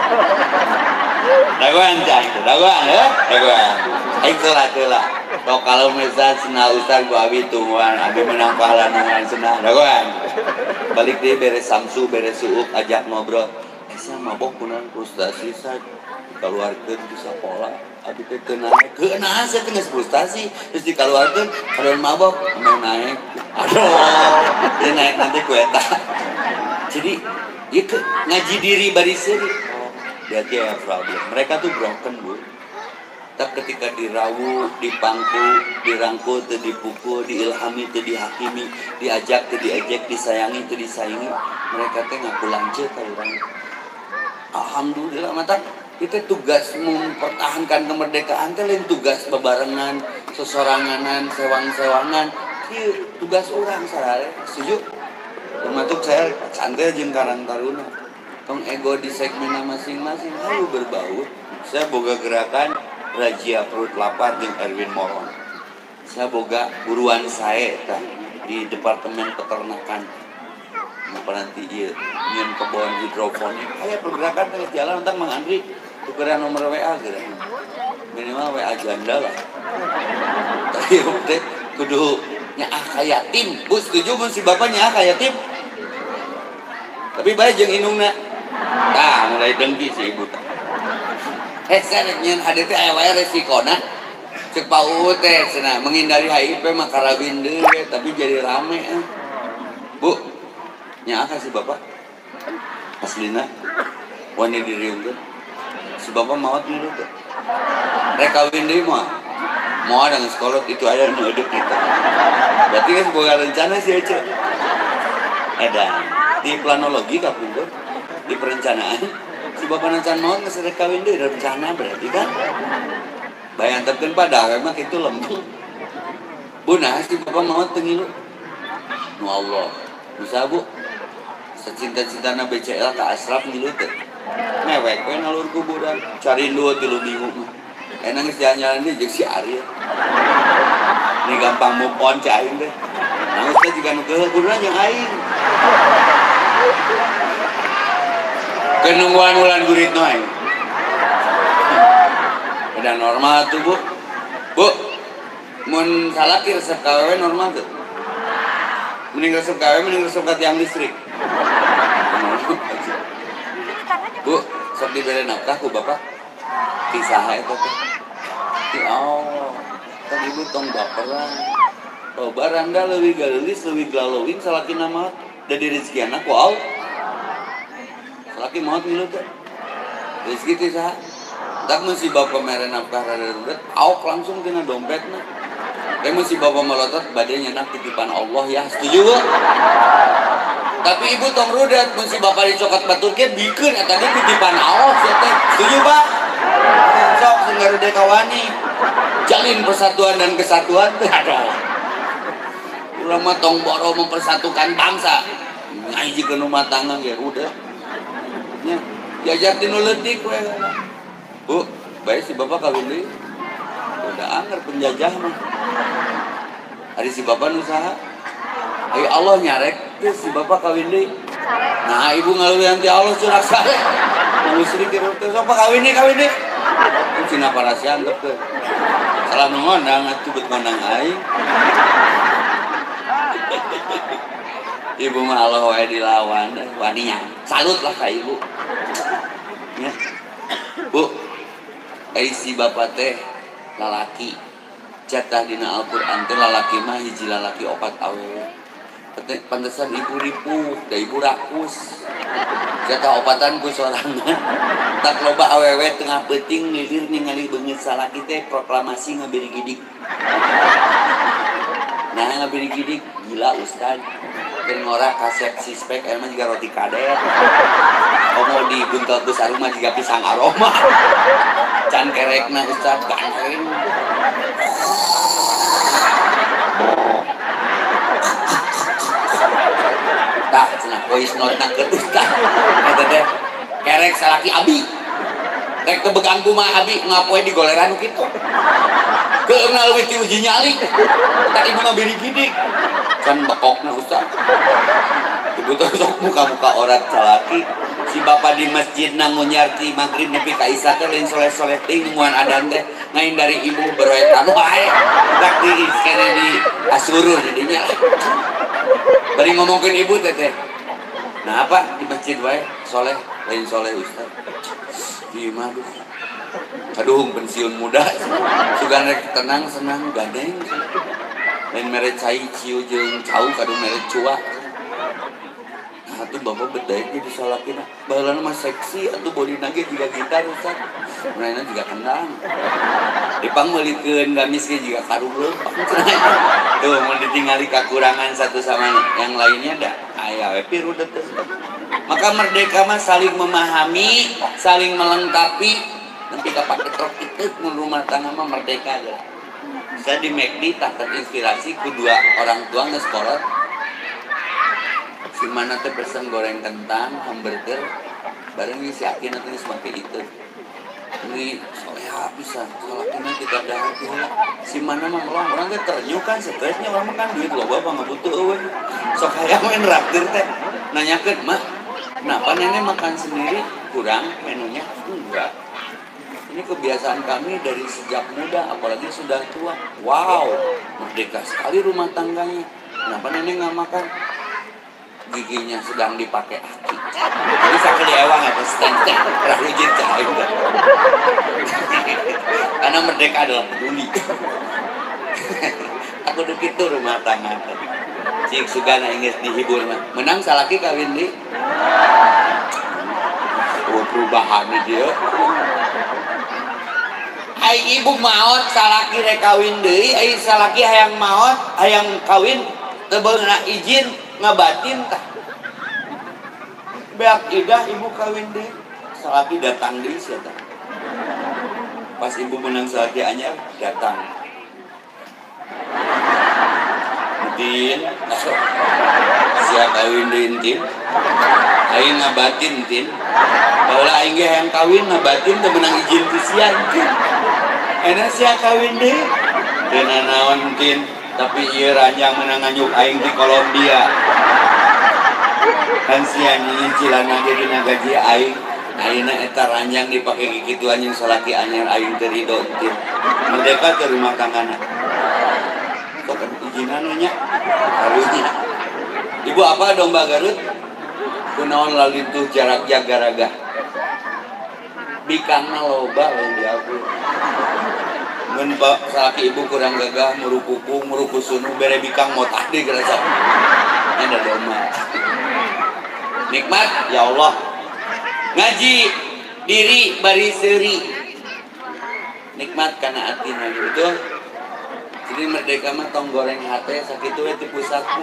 Daguan can, daguan ya, daguan. Itulah itulah. Kok kalau misal cenah ustaz ku abi tungguan, abi menang pahala nungan cenah. Daguan. Balik deui beres samsu, beres suuk ajak ngobrol. Saya mabok punan frustasi saya dikeluarkan di sekolah abi teh teu naik keunaan saya teh geus frustasi terus dikeluarkan kadon mabok anu naik aduh dia naik nanti ku eta jadi ieu ngaji diri bari seuri oh berarti ya problem mereka tuh broken bu tak ketika dirawu dipangku dirangkul teu dipukul diilhami teu dihakimi diajak teu diejek disayangi teu disaingi mereka teh ngaku lanceuk ka urang. Alhamdulillah mata itu tugas mempertahankan kemerdekaan teh lain tugas bebarengan sesoranganan sewang-sewangan ieu tugas orang sarare setuju termasuk saya santai jeung Karang Taruna tong ego di segmen masing-masing ayo berbaur saya boga gerakan Rajia Perut Lapar jeung Erwin Moron saya boga buruan saya kan di Departemen Peternakan apa nanti iya nyen kebon hidroponik aya pergerakan teh jalan entar Mang Andri tukeran nomor W A geura minimal W A janda lah tapi teh kudu nyaah kaya tim bu setuju mun si bapak nyaah kaya tim tapi bae jeung indungna tah mulai dengki si ibu teh eh saya nyen hade teh aya wae resikona cek paut teh cenah menghindari H I V mah karabin deui tapi jadi rame eh. Bu nya apa si bapak aslina wani diriungkeun si bapak maot dulu tuh rek kawin deui mah mau ada sekolot itu ada nu edek kita. Berarti kan boga rencana sih aja. Ada di planologi kapungkur di perencanaan si bapak nancan mau ngeserek kawin deui rencana berarti kan. Bayangkeun pada mah kitu lembut. Bunah si bapak mau teu ngilu. Nu Allah. Bisa Bu. Secinta-cintana B C L ka Asraf ngilu teh. Mewek we nalur kuburan, cari dua tilu minggu mah. Enak geus jalan-jalan deui jeung si Ariel. Ini gampang move on cai aing teh. Nangis teh jiga nu keul kudunya jeung aing. Kenungguan ulan guritno aing. Udah normal tuh Bu. Bu. Mun salaki resep K W W normal tuh. Mending resep K W W mending resep ka tiang listrik. Bu, sok dibere nafkah ku Bapak. Kisah eta teh. Ya Allah. Kan ibu tong baperan. Oh baranda leuwih geulis leuwih glalowing salaki nama da di rezekiana ku Allah. Salaki maot milu teh. Rezeki teh saha? Tak mesti bapak mere nafkah rada rudet, aok langsung kena dompetna. Tapi mesti bapak melotot badai nyenak titipan Allah ya, setuju Bu? Tapi ibu tong rudet, mesti bapak dicokot batur ke bikeun eta teh titipan Allah ya teh. Setuju Pak? Sok sing garude kawani. Jalin persatuan dan kesatuan. Aduh. Urang mah tong boro mempersatukan bangsa. Ngajikeun rumah tangga ge udah. Nya, jajar tinu leutik we. Bu, baik si bapak kawin deui. Udah anger penjajah mah. Hari si bapak usaha. Ayo Allah nyarek tuh si bapak kawin deui. Nah, ibu ngaluyan ti Allah curak sare. Nu sri kieu teh sok kawin deui kawin deui. Ku cina parasian teh teh. Salah nu ngondang atuh bet ngondang aing. Ibu mah Allah wae dilawan, wani nya. Salut lah ka ibu. Ya. Bu, ai si bapak teh lalaki jatah dina Al-Qur'an teh lalaki mah hiji lalaki opat awewe. Pantesan ibu ripuh, da ibu rakus. Jatah opatan ku sorangan. Tak loba awewe tengah peuting lilir ningali beungeut salaki teh proklamasi ngabiri gidik. Nah ngabiri gidik gila ustad. Keur ngora kasep sispek emang juga roti kadet. Komo di buntel besar rumah juga pisang aroma. Can kerekna ustad ganteng. Tak cenah voice note na keur ustad. Eta teh kerek salaki abi. Rek teu begang kumaha abi ngapoe di goleran kitu. Keurna leuwih ti uji nyali. Tak ibu ngabiri gidik. Kan bekokna ustad. Ibu tuh sok muka-muka orang salaki. Si bapak di masjid nangunyarti maghrib nepi ka isya teh lain soleh-soleh teuing nungguan adan teh ngain dari ibu beroetan wae dak di kene di asurur jadinya. Bari ngomongkeun ibu teh teh. Nah apa di masjid wae soleh lain soleh ustaz. Di madu. Aduh pensiun muda. Sugan rek tenang senang gandeng. Lain mere cai ciu jeung cau kadu mere cua. Atuh bapak bedai jadi salakina baheulana mah seksi atuh body nage juga gitar ustaz mainan juga kendang dipang meulikeun gamis ge juga karuleuh tuh mun ditingali kekurangan satu sama yang lainnya da aya we pirudet teh maka merdeka mah saling memahami saling melengkapi nanti kapake trok itu mun rumah tangga mah merdeka aja saya di M C D tak terinspirasi kedua orang tua geus kolot gimana teh pesen goreng kentang, hamburger, bareng si Akin nanti semakin itu. Ini soalnya bisa, kalau ini kita dah hati si mana mah orang orang teh ternyuk kan stresnya orang makan duit loh bapak nggak butuh euy. Sok aya main raktir teh, nanyakeun mah, kenapa nenek makan sendiri kurang menunya? Enggak. Ini kebiasaan kami dari sejak muda, apalagi sudah tua. Wow, merdeka sekali rumah tangganya. Kenapa nenek nggak makan? Giginya sedang dipakai aki. Jadi sakali ewang apa stand-stand rajin cahaya. Karena merdeka adalah peduli. Aku udah gitu rumah tangga. Cik sugana ingin dihibur mah. Menang salaki kawin di. Oh perubahan dia. Ai ibu maot salaki rek kawin deui, ai salaki hayang maot, hayang kawin teu beunang izin ngabatin tah. Beak idah ibu kawin deui, salaki datang deui sia tah. Pas ibu menang salaki anyar datang. Tin, sia kawin deui tin. Aing ngabatin tin. Baheula aing ge hayang kawin ngabatin teu menang izin ti sia tin. Enak sia kawin deh, dan naon tin, tapi iya ranjang menang nganyuk aing di Kolombia. Kan sia nyicilan lagi dina gaji aing, ayeuna eta ranjang dipake kikituan yang salaki anyar aing teu ridho tin. Merdeka teu rumah tanggana. Kok izinan nya? Harunya. Ibu apa domba Garut? Kunaon lalintuh jarak jagaraga. Bikangna loba lain diaku. Mun salaki ibu kurang gagah murukuku murukusunu bere bikang motah deui gerasa. Nya domba. Nikmat ya Allah. Ngaji diri bari seuri. Nikmat kana atina gitu. Jadi merdeka mah tong goreng hate sakitu we ti pusatna.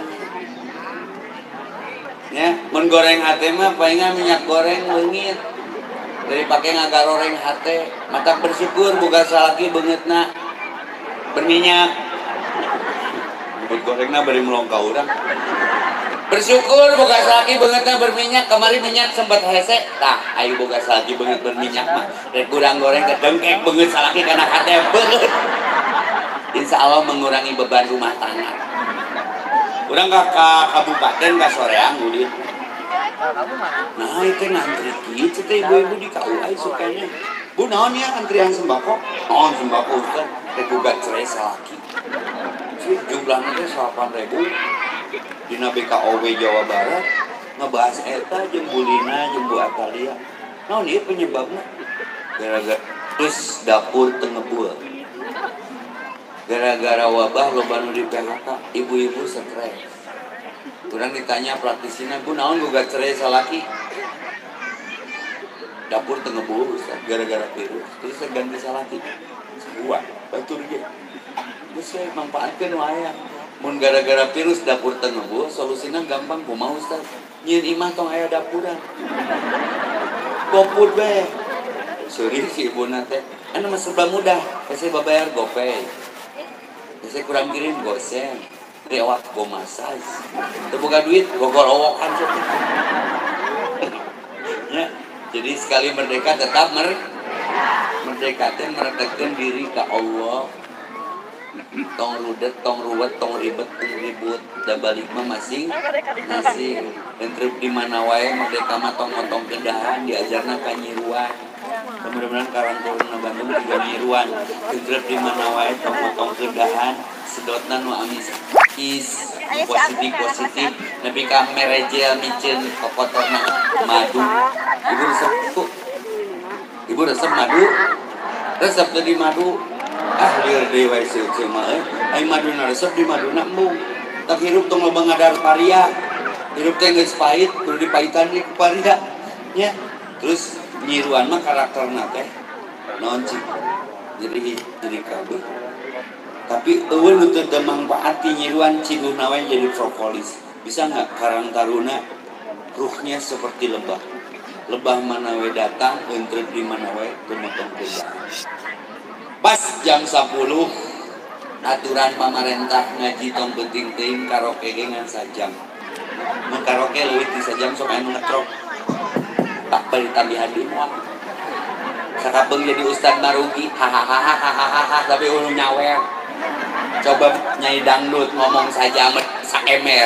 Ya, mun goreng hate mah palingan minyak goreng leungit. Dari pakai ngagaroreng hate, mata bersyukur buka salaki beungeutna berminyak. Buat gorengna bari melongka urang. Bersyukur buka salaki beungeutna berminyak, kemarin minyak sempat hese. Tah, ayo buka salaki beungeut berminyak mah. Rek urang goreng kedengkek beungeut salaki kana hate beungeut. Insyaallah mengurangi beban rumah tangga. Urang ka kabupaten ka soreang ulin. Nah itu ngantri gitu teh ibu-ibu di K U A sukanya. Bu naon ya antrian sembako? Oh sembako Ustaz, teh gugat cerai salaki. Jumlahnya teh salapan ribu. Dina B K O W Jawa Barat ngebahas eta jeung Bulina jeung Bu Atalia. Naon ieu penyebabna? Gara-gara terus dapur teu ngebul. Gara-gara wabah loba nu di P H K, ibu-ibu stres. Kurang ditanya praktisina, Bu naon gugat cerai salaki? Dapur teu ngebul gara-gara virus. Terus saya ganti salaki. Sebuah batur ge. Geus saya manfaatkeun wae. Mun gara-gara virus dapur teu ngebul, solusina gampang kumaha Ustaz? Nyieun imah tong aya dapuran. GoFood bae. Seuring si ibuna teh. Anu mah serba mudah. Saya babayar GoPay. Saya kurang kirim gosen. Lewat go massage, terbuka duit, go gorowokan ya. Jadi sekali merdeka tetap mer merdeka teh meredakan diri ke Allah. Tong rudet, tong ruwet, tong ribet, tong ribut, da balik mah masing masing. Dan trip di mana wae merdeka mah tong motong kedahan diajarna ka nyiruan. Mudah-mudahan karang turun Bandung juga nyiruan. Trip di mana wae tong motong kedahan sedotna nu amis is positif positif nepi ka merejel miceun kokotorna madu. Ibu resep tuh, ibu resep madu, resep teu di madu. Ah lieur deui wae seueur mah euy. Ai maduna resep di maduna embung. Tak hirup tong loba ngadar paria. Hirup teh geus pahit, kudu dipaitan deui ku paria. Ya. Terus nyiruan mah karakterna teh naon cik. Jadi jadi kabeh. Tapi eueun nu teu manfaat ti nyiruan ciguna we jadi propolis. Bisa enggak Karang Taruna ruhnya seperti lebah. Lebah mana we datang, entreut di mana we tumotong kerja. Pas jam sepuluh aturan pamarentah ngaji tong penting teuing karaoke ge ngan sajam. Mun karaoke leuwih ti sajam sok anu ngetrok. Tak bari tambihan di moal. Sakapeung jadi ustad marugi, hahaha tapi ulu nyawer. Coba nyai dangdut ngomong saja amet sakemer.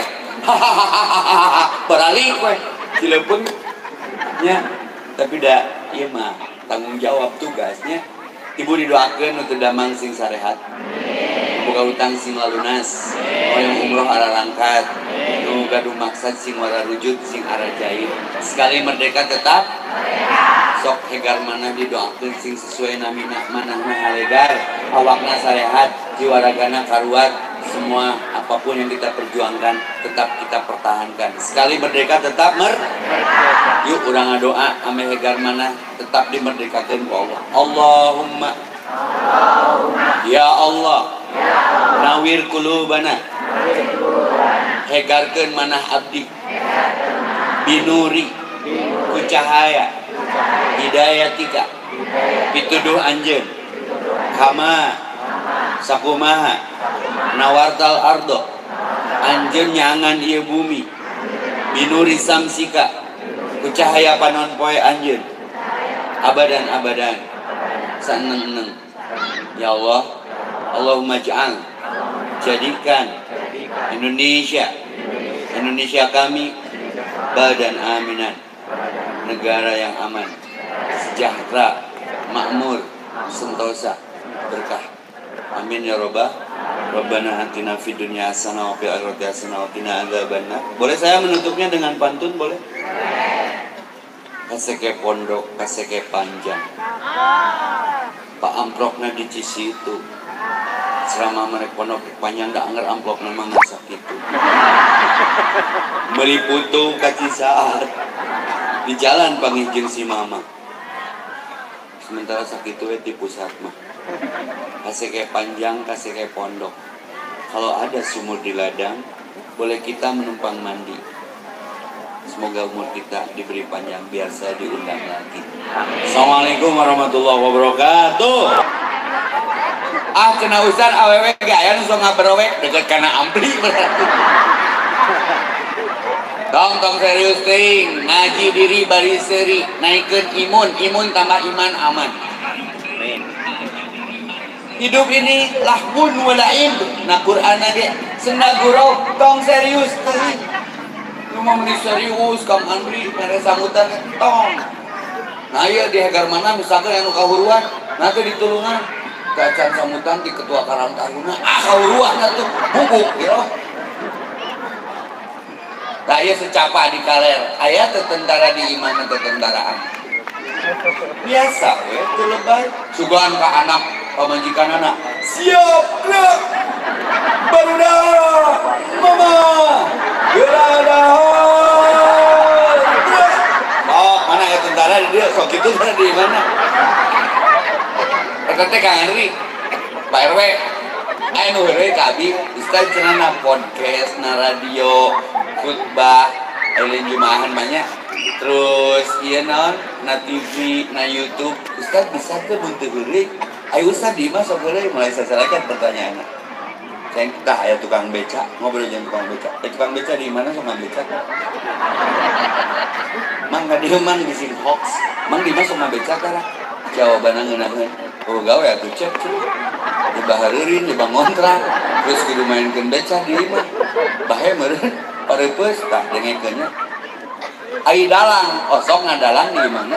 Hahaha beralih we cileupeng nya. Tapi da ieu mah tanggung jawab tugasnya. Ibu didoakeun nu teu damang sing sarehat. Boga utang sing lalunas. Hoyong umroh ararangkat. Nu gaduh maksad sing wararujud sing arajaib. Sekali merdeka tetap sok hegar mana didoakeun sing sesuai namina manahna halegar, awakna sarehat, jiwa ragana karuat, semua apapun yang kita perjuangkan tetap kita pertahankan. Sekali merdeka tetap mer. Yuk urang ngadoa ame hegar mana tetap dimerdekakeun ku Allah. Allahumma Ya Allah, nawir qulubana, hegarkeun manah abdi, binuri, ku cahaya, hidayatika, pituduh anjeun, kama, sakumaha, nawartal ardo, anjeun nyangan ieu bumi, binuri samsika, ku cahaya panon poe anjeun, abadan abadan, saneng-neng. Ya Allah, Allahumma ja'al, jadikan Indonesia, Indonesia kami badan aminan, negara yang aman, sejahtera, makmur, sentosa, berkah. Amin ya robbal. Rabbana atina fid dunya hasanah wa fil akhirati hasanah wa qina adzabannar. Boleh saya menutupnya dengan pantun, boleh? Kaseke pondok, kaseke panjang, Pak amplopna di cisi itu. Selama mereka pondok panjang dak anger amplopna mah sakitu. Meuli putu ka Cisaat. Di jalan pangijeng si mama. Sementara sakitu we di pusat mah. Kaseke panjang, kaseke pondok. Kalau ada sumur di ladang, boleh kita menumpang mandi. Semoga umur kita diberi panjang biar saya diundang lagi. Assalamualaikum warahmatullahi wabarakatuh. Ah cenah Ustaz awewe gaya nu sok ngabrowek deket kana ampli berarti. Tong tong serius ting, ngaji diri bari seuri, naikeun imun, imun tambah iman aman. Amin. Hidup ini lahun walaib, na Qur'an ge seunna gurau tong serius teuing. Mau meni serius Kang Andri mere sambutan tong. Nah ieu di hegar mana misalkan anu kahuruan, nanti ditulungan kacan sambutan di ketua Karang Taruna. Ah kahuruan atuh bubuk ya. Nah ieu secapa di kaler, aya teu tentara di imana teu tentaraan. Biasa we teu lebay. Sugan ka anak pamajikanana. Siap, Nak. Barudak. Mama. Geradahon. Oh, mana ya tentara di dia? Sok itu di mana? Eta teh Kang Henry, Pak R W, anu heureuy ka abdi, Ustaz cenah podcast, na radio, khutbah, lain jumaahan banyak. Terus ieu naon, na T V, na YouTube. Ustaz bisa teu mun teu heureuy? Ayo Ustaz di mah sok heureuy mulai sasalakan pertanyaanna. Saya kita aya tukang beca, ngobrol jeung tukang beca. Eh, tukang beca di mana sama beca? Mang ka dieu mang bisi hoax. Mang di mah sama beca tara. Jawabanna ngeunaheun. Oh gawe atuh cek. Di bahareurin, di bangontrak. Terus kudu mainkeun beca di mah. Bahe meureun pareupeus tah dengekeunnya. Ai dalang, oh sok ngadalang di mana?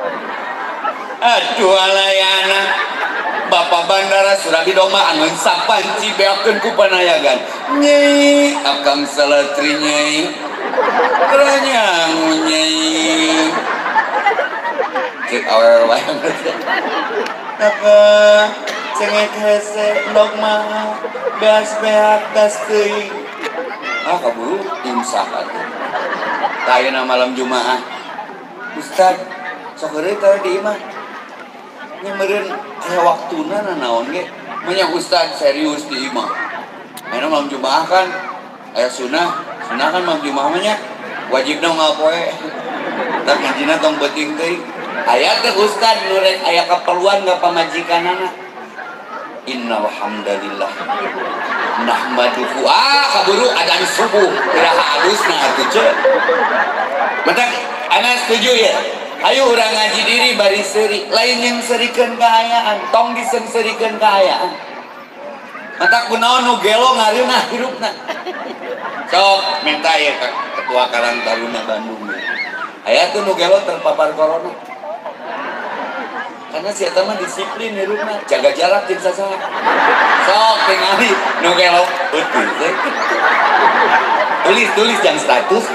Aduh alayana. Bapak Bandara Surabidoma anu sapanci beakeun ku panayagan. Nyai, akang salatri nyai. Keranyang nyai. Cek awal wayang teh. Apa cengek hese ndok mah gas beak gas teuing. Ah kaburu imsak atuh. Tayana malam Jumaah. Ustaz, sok heureuy tara di imah. Nya meureun aya waktuna naon ge. Manya Ustaz serius di imah. Ayeuna malam Jumaah kan aya sunah, sunah kan malam Jumaah mah nya wajibna ngapoe. Tak ngajina tong beuting teuing. Aya teh Ustaz nu rek aya kaperluan ka pamajikanana. Innal hamdalillah nahmaduhu. Ah kaburu adzan subuh iraha halusna atuh ce. Mata ana setuju ya. Ayo urang ngaji diri bari seuri, lain yang serikeun kaayaan, tong disengseurekeun kaayaan. Mata kunaon nu gelo ngareunah hirupna. Sok minta ya ka Ketua Karang Taruna Bandung. Aya tuh nu gelo terpapar corona. Karena si eta mah disiplin hirupna, jaga jarak jeung sasaha. Sok tingali nu gelo eueuh teh. Tulis tulis jang status.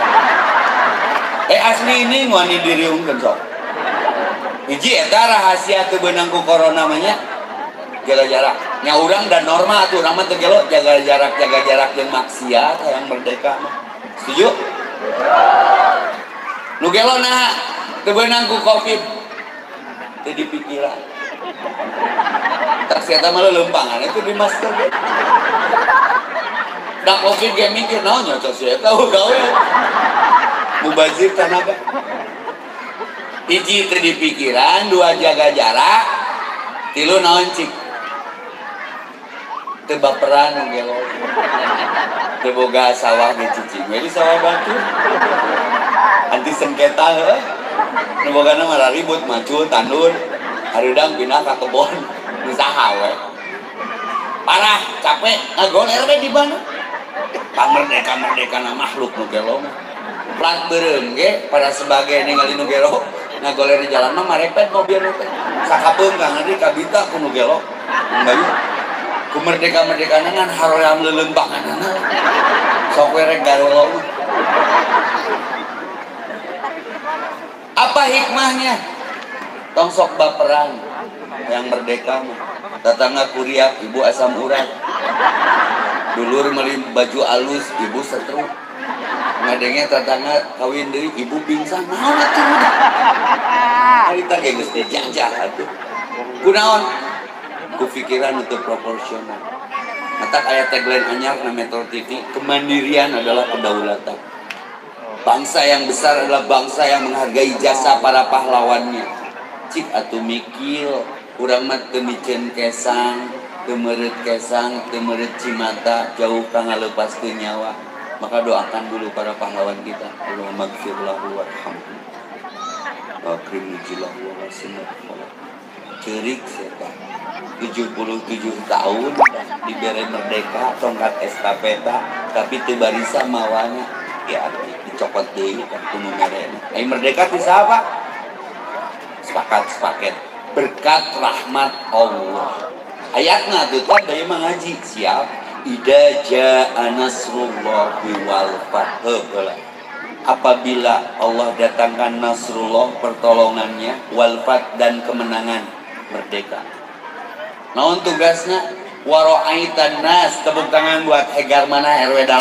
Eh asli ini ngwani diri unggul sok. Hiji eta rahasia teu beunang ku corona mah nya jaga jarak. Nya urang dan norma atuh urang mah teu gelo jaga jarak jaga jarak jeung maksiat hayang merdeka mah. Setuju? Nu gelo nah teu beunang ku Covid. Teu dipikiran. tak siapa malah lempangan itu di masker dak covid kayak mikir naon nyocok sih tahu gawe mubazir tenaga hiji teu dipikiran dua jaga jarak tilu naon cik teu baperan gelo teu boga sawah ge cicing we di sawah batu anti sengketa heuh nu bogana mah ribut maju tandur hareudang pindah ka kebon nu saha we parah capek ngagoler we di mana kamerdeka-merdekana makhluk nu gelo mah plat beureum ge pada sebagai ningali nu gelo ngagoler di jalan mah marepet mobil nu teh sakapeung ka ngeri kabita ku nu gelo enggak ku merdeka-merdekana ngan haroyam lelembanganana sok we rek galo apa hikmahnya tong sok baperan yang merdeka mah tetangga kuriak ibu asam urat dulur meuli baju alus ibu setruk ngadenge tetangga kawin deui ibu pingsan naon atuh harita ge geus dijajah atuh kunaon ku pikiran untuk proporsional mata aya tagline anyar na Metro T V kemandirian adalah kedaulatan bangsa yang besar adalah bangsa yang menghargai jasa para pahlawannya cik atuh mikil urang mah teu micen kesang teu meureut kesang teu meureut cimata jauh ka ngaleupaskeun nyawa maka doakan dulu para pahlawan kita Allahumma gfir lahu warhamhu wa akrim nuzlahu wa wasimhu cerik siapa tujuh puluh tujuh tahun diberi merdeka tongkat estafeta tapi teu barisa mawana ya dicopot deui ka kuno merena ai merdeka ti saha sepakat sepaket berkat rahmat Allah ayatna tuh kan dari mengaji siap ida jaa nasrullahi wal fath apabila Allah datangkan nasrullah pertolongannya wal fath dan kemenangan merdeka naon tugasnya waro'aitan nas tepuk tangan buat Hegar mana R W dap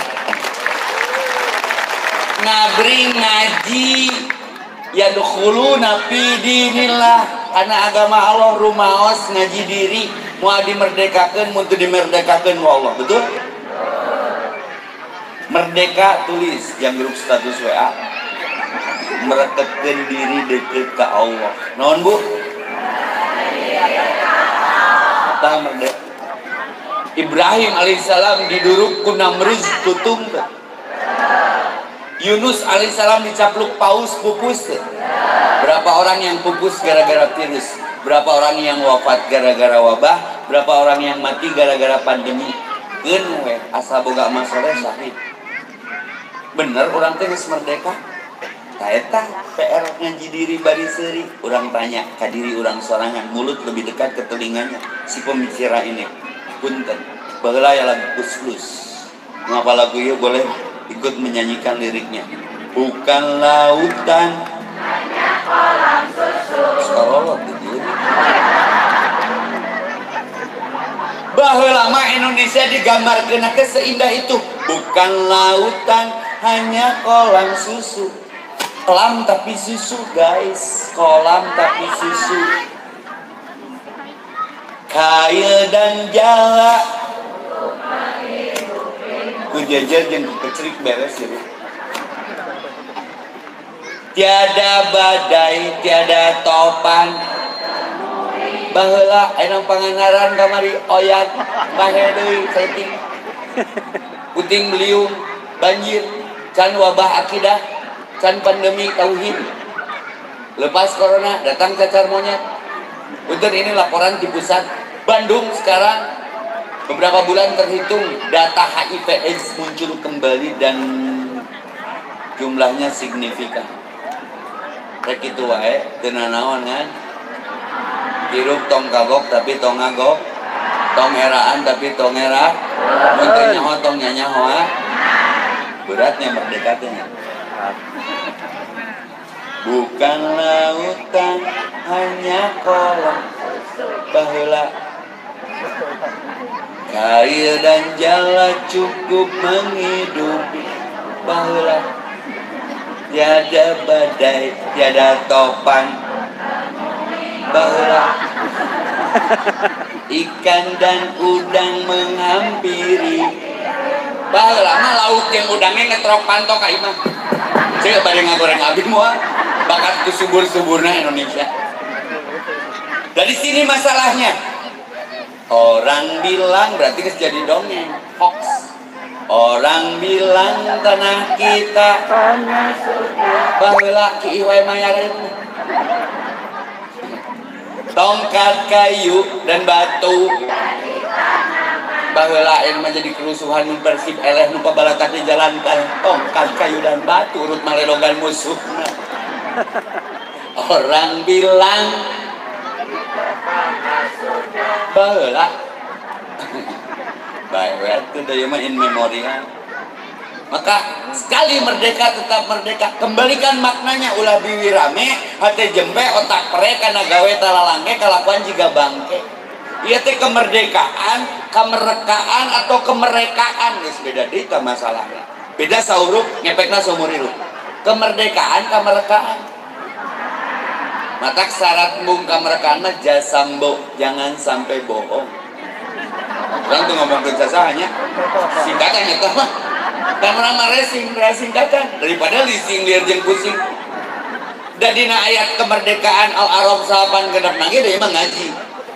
ngabring ngaji ya dukhuluna fi dinillah karena agama Allah rumaos ngaji diri mau dimerdekakeun mun teu dimerdekakeun ku Allah betul merdeka tulis jam grup status W A merekatkeun diri deket ka Allah naon bu tah merdeka Ibrahim alaihissalam diduruk ku Namrud tutung teh Yunus alaihissalam dicapluk paus pupus teh berapa orang yang pupus gara-gara virus berapa orang yang wafat gara-gara wabah berapa orang yang mati gara-gara pandemi keun we asa boga masalah syahid bener orang teh geus merdeka ta eta P R ngaji diri bari seuri urang tanya ka diri urang sorangan mulut lebih dekat ke telinganya si pembicara ini punten baheula ya lagu plus ngapa lagu ieu boleh ikut menyanyikan liriknya bukan lautan hanya kolam susu sekarang gitu baheula mah Indonesia digambarkeun ke seindah itu bukan lautan hanya kolam susu kolam tapi susu guys kolam tapi susu kail dan jala ku jajar jeung kecrik beres ya tiada badai tiada topan baheula aya pangangaran kamari oyat bahe deui setting puting beliung banjir can wabah akidah can pandemi tauhid lepas corona datang cacar monyet punten ini laporan di pusat Bandung sekarang beberapa bulan terhitung data H I V AIDS muncul kembali dan jumlahnya signifikan rek kitu wae teu nanaon kan hirup tong kagok tapi tong ngagok tong eraan tapi tong era mun teu nyaho tong nyanyaho beratnya merdeka teh bukan lautan hanya kolam baheula kail dan jala cukup menghidupi baheula tiada badai tiada topan baheula Ikan dan udang menghampiri. Baheula mah lauk jeung udangnya ngetrok pantok ka imah. Ceuk bade ngagoreng abi moal bakat ku subur-suburna Indonesia. Dari sini masalahnya. Orang bilang berarti geus jadi dongeng, hoax. Orang bilang tanah kita baheula ki ieu mayareun. Tongkat kayu dan batu baheula anu mah jadi kerusuhan mun Persib eleh nu pabalatak di jalan kan tongkat kayu dan batu urut maledogan musuhna. Orang bilang baheula bae teh deui mah in memoriam. Maka sekali merdeka tetap merdeka. Kembalikan maknanya ulah biwi rame, hate jempe, otak pere, kana gawe talalange, kalakuan jiga bangke. Ieu teh kemerdekaan, kemerdekaan atau kemerdekaan geus beda deui tah masalahna. Beda sauruk ngepekna saumur hirup. Kemerdekaan, kemerdekaan. Maka syarat mung kemerdekaan mah jasambo, jangan sampai bohong. Orang tuh ngomong ke hanya singkatan eta mah. Kan orang mah racing, racing singkatan daripada lising liar jeung pusing. Da dina ayat kemerdekaan Al-A'raf salapan genep nage deui mah ngaji.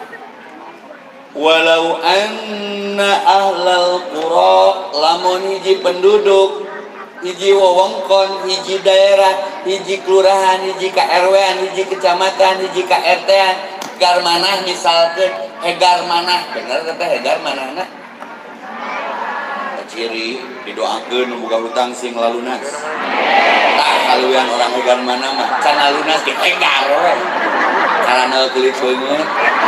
Walau anna ahlal qura lamun hiji penduduk, hiji wewengkon, hiji daerah, hiji kelurahan, hiji K R W-an, hiji kecamatan, hiji K R T-an, hegar manah misalkeun, hegar manah, bener teh hegar manahna. Ciri didoakeun boga hutang sing lalunas. Tah kaluyan orang hegar manah mah can lalunas di hegar we. Karana kulit beungeut.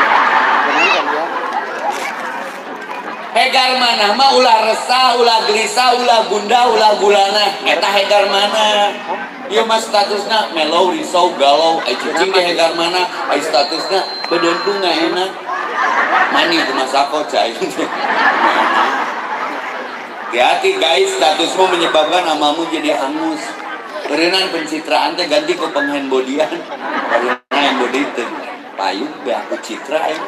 Hegar manah mah ulah resah, ulah gelisah, ulah gundah, ulah gulana. Eta hegar manah. Ieu mah statusna mellow, risau, galau, ai cicing di hegar manah, ai statusna bedeungkeun ngaena. Mani kumaha sako cai. Hati-hati guys, statusmu menyebabkan namamu jadi hangus. Kerenan pencitraan teh ganti ke penghandbodian. Karena yang body teh payung be aku citra ya.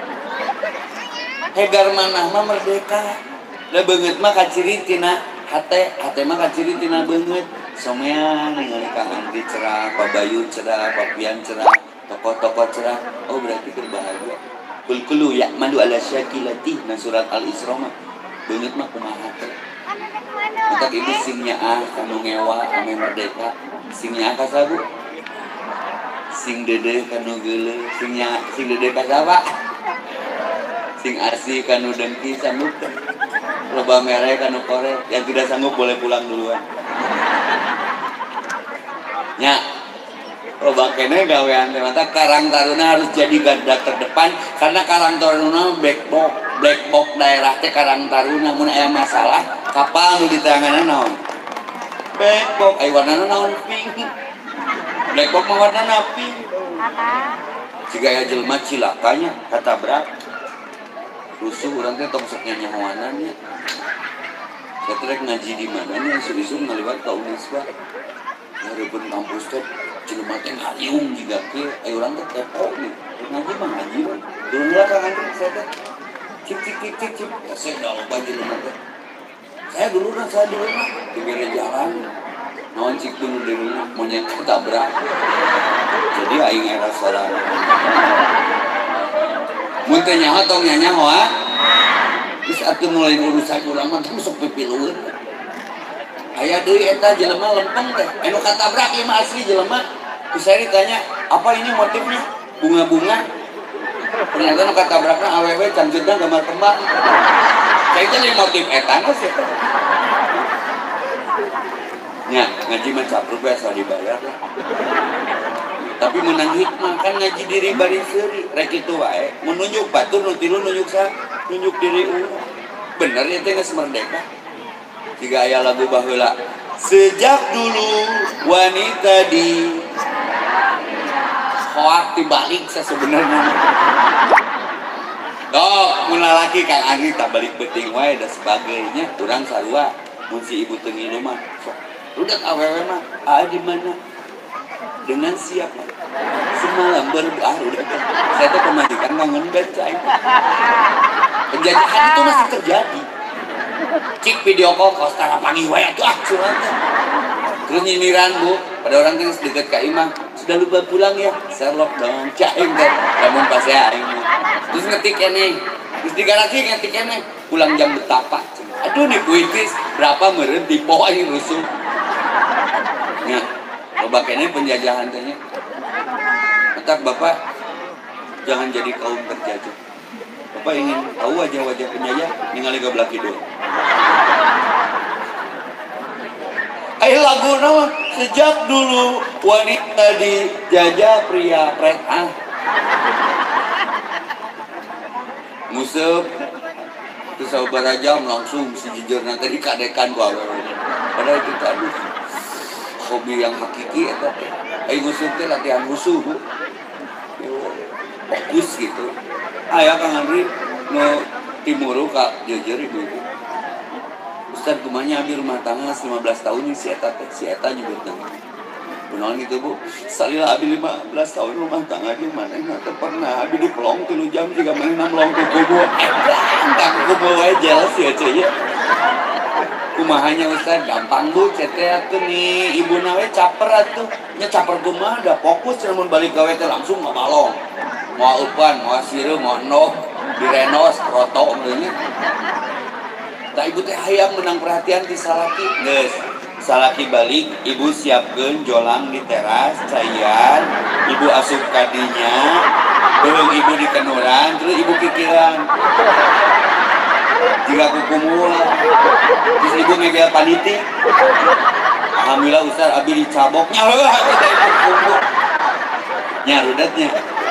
Hegar manah mah merdeka. Da beungeut mah kaciri tina hate, hate mah kaciri tina beungeut. Somean ningali Kang Andri cerah, Pak Bayu cerah, Pak Pian cerah, tokoh-tokoh cerah. Oh berarti berbahagia. Kul kulu ya'malu ala syakilati. Nah surat Al-Isra mah beungeut mah kumaha teh. Untuk ibu singnya ah kanu ngewa ame merdeka. Singnya ka sabu? Sing dede kanu geuleuh, singnya sing dede ka saha? Sing asih kanu dengki sanggup teh. Loba mere kanu kore, yang tidak sanggup boleh pulang duluan. Nya loba kene gawean teh mata Karang Taruna harus jadi garda terdepan karena Karang Taruna black box black box daerah teh Karang Taruna mun aya masalah kapal nu di tanganna naon black box aya warnana naon pink black box mah warnana pink siga aya jelema cilakanya katabrak rusuh urang teh tong sok nyanyahoanan nya saya trek ngaji di mana nya isu-isu ngaliwat ka Unisba hareupeun kampus teh jelema teh ngaliung jiga kieu aya urang teh kepo nih ngaji mah ngaji turun heula Kang Andri saya teh cip cip cip cip cip ya saya dah loba jelema teh saya dulu nah saya dulu mah di bere jalan naon cik dulu dulu monyet ketabrak jadi aing era saudara mun teh nyaho tong nyanyaho geus atuh mulai urusan urang mah teh sok pipilueun aya deui eta jelema lempeng teh anu katabrak ieu mah asli jelema geus saya ditanya apa ini motifnya bunga-bunga ternyata nu katabrakna awewe canceutna gambar kembang saya teh motif eta sih nya ngaji mah capruk we asal dibayar lah tapi menang hikmah kan ngaji diri bari seuri rek kitu wae menunjuk batur nu tilu nunjuk sa nunjuk diri urang bener ya teh geus merdeka. Jika aya lagu baheula sejak dulu wanita di hoak dibalik sebenarnya dok mun lalaki Kang Andri tak balik beuting wae dan sebagainya urang sarua mun si ibu teu ngilu mah sok rudak awewe mah aa di mana dengan siapa Semalam baru ah udah. Saya tuh pemajikan kangen baca. Penjajahan itu masih terjadi. Cik video call kau setara panggil wae tuh ah curhatnya. Terus nyindiran bu, pada orang yang sedekat Kak Imam, sudah lupa pulang ya, Sherlock dong, caing kan, namun pas ya aing. Terus ngetik ya nih, terus di garasi ngetik ya nih, pulang jam betapa. Aduh nih puitis, berapa meren di poh aing rusuh. Ya, coba kayaknya penjajahan tanya. Tetap bapak, jangan jadi kaum terjajah. Bapak ingin tahu wajah-wajah penjajah, ningali gablak kidul. Eh lagu nama sejak dulu wanita dijajah pria preta. Musep terus sahabat aja langsung si jujurnya tadi kadekan gua. Padahal itu tadi hobi yang hakiki eta teh. Ai musep teh latihan musuh bu. Fokus gitu. Aya Kang Andri nu timuru ka jujur ibu-ibu. Ustaz kumanya abi rumah tangga lima belas tahun si eta teh si eta nyebutna. Kunaon gitu bu? Salila abi lima belas tahun rumah tangga di mana teh pernah abi di pelong tilu jam juga mana melong ku kubu. Entah kubu wae jelas ya cuy ya. Kumahanya Ustaz gampang bu cetea tuh nih ibu nawe caper atuh. Nya caper kumaha da fokus lamun balik gawe teh langsung ngabalong. Mau upan, mau siru, mau endog, direnos, roto meureun. Tak ibu teh hayang menang perhatian di salaki. Geus, salaki balik, ibu siapkeun jolang di teras, caian, ibu asup kadinya, beung ibu di kenuran, terus ibu kikiran. Jika kukumula, terus ibu ngegel paniti. Alhamdulillah Ustaz abi dicaboknya heuh kita ibu kumpul. Nya rudatnya.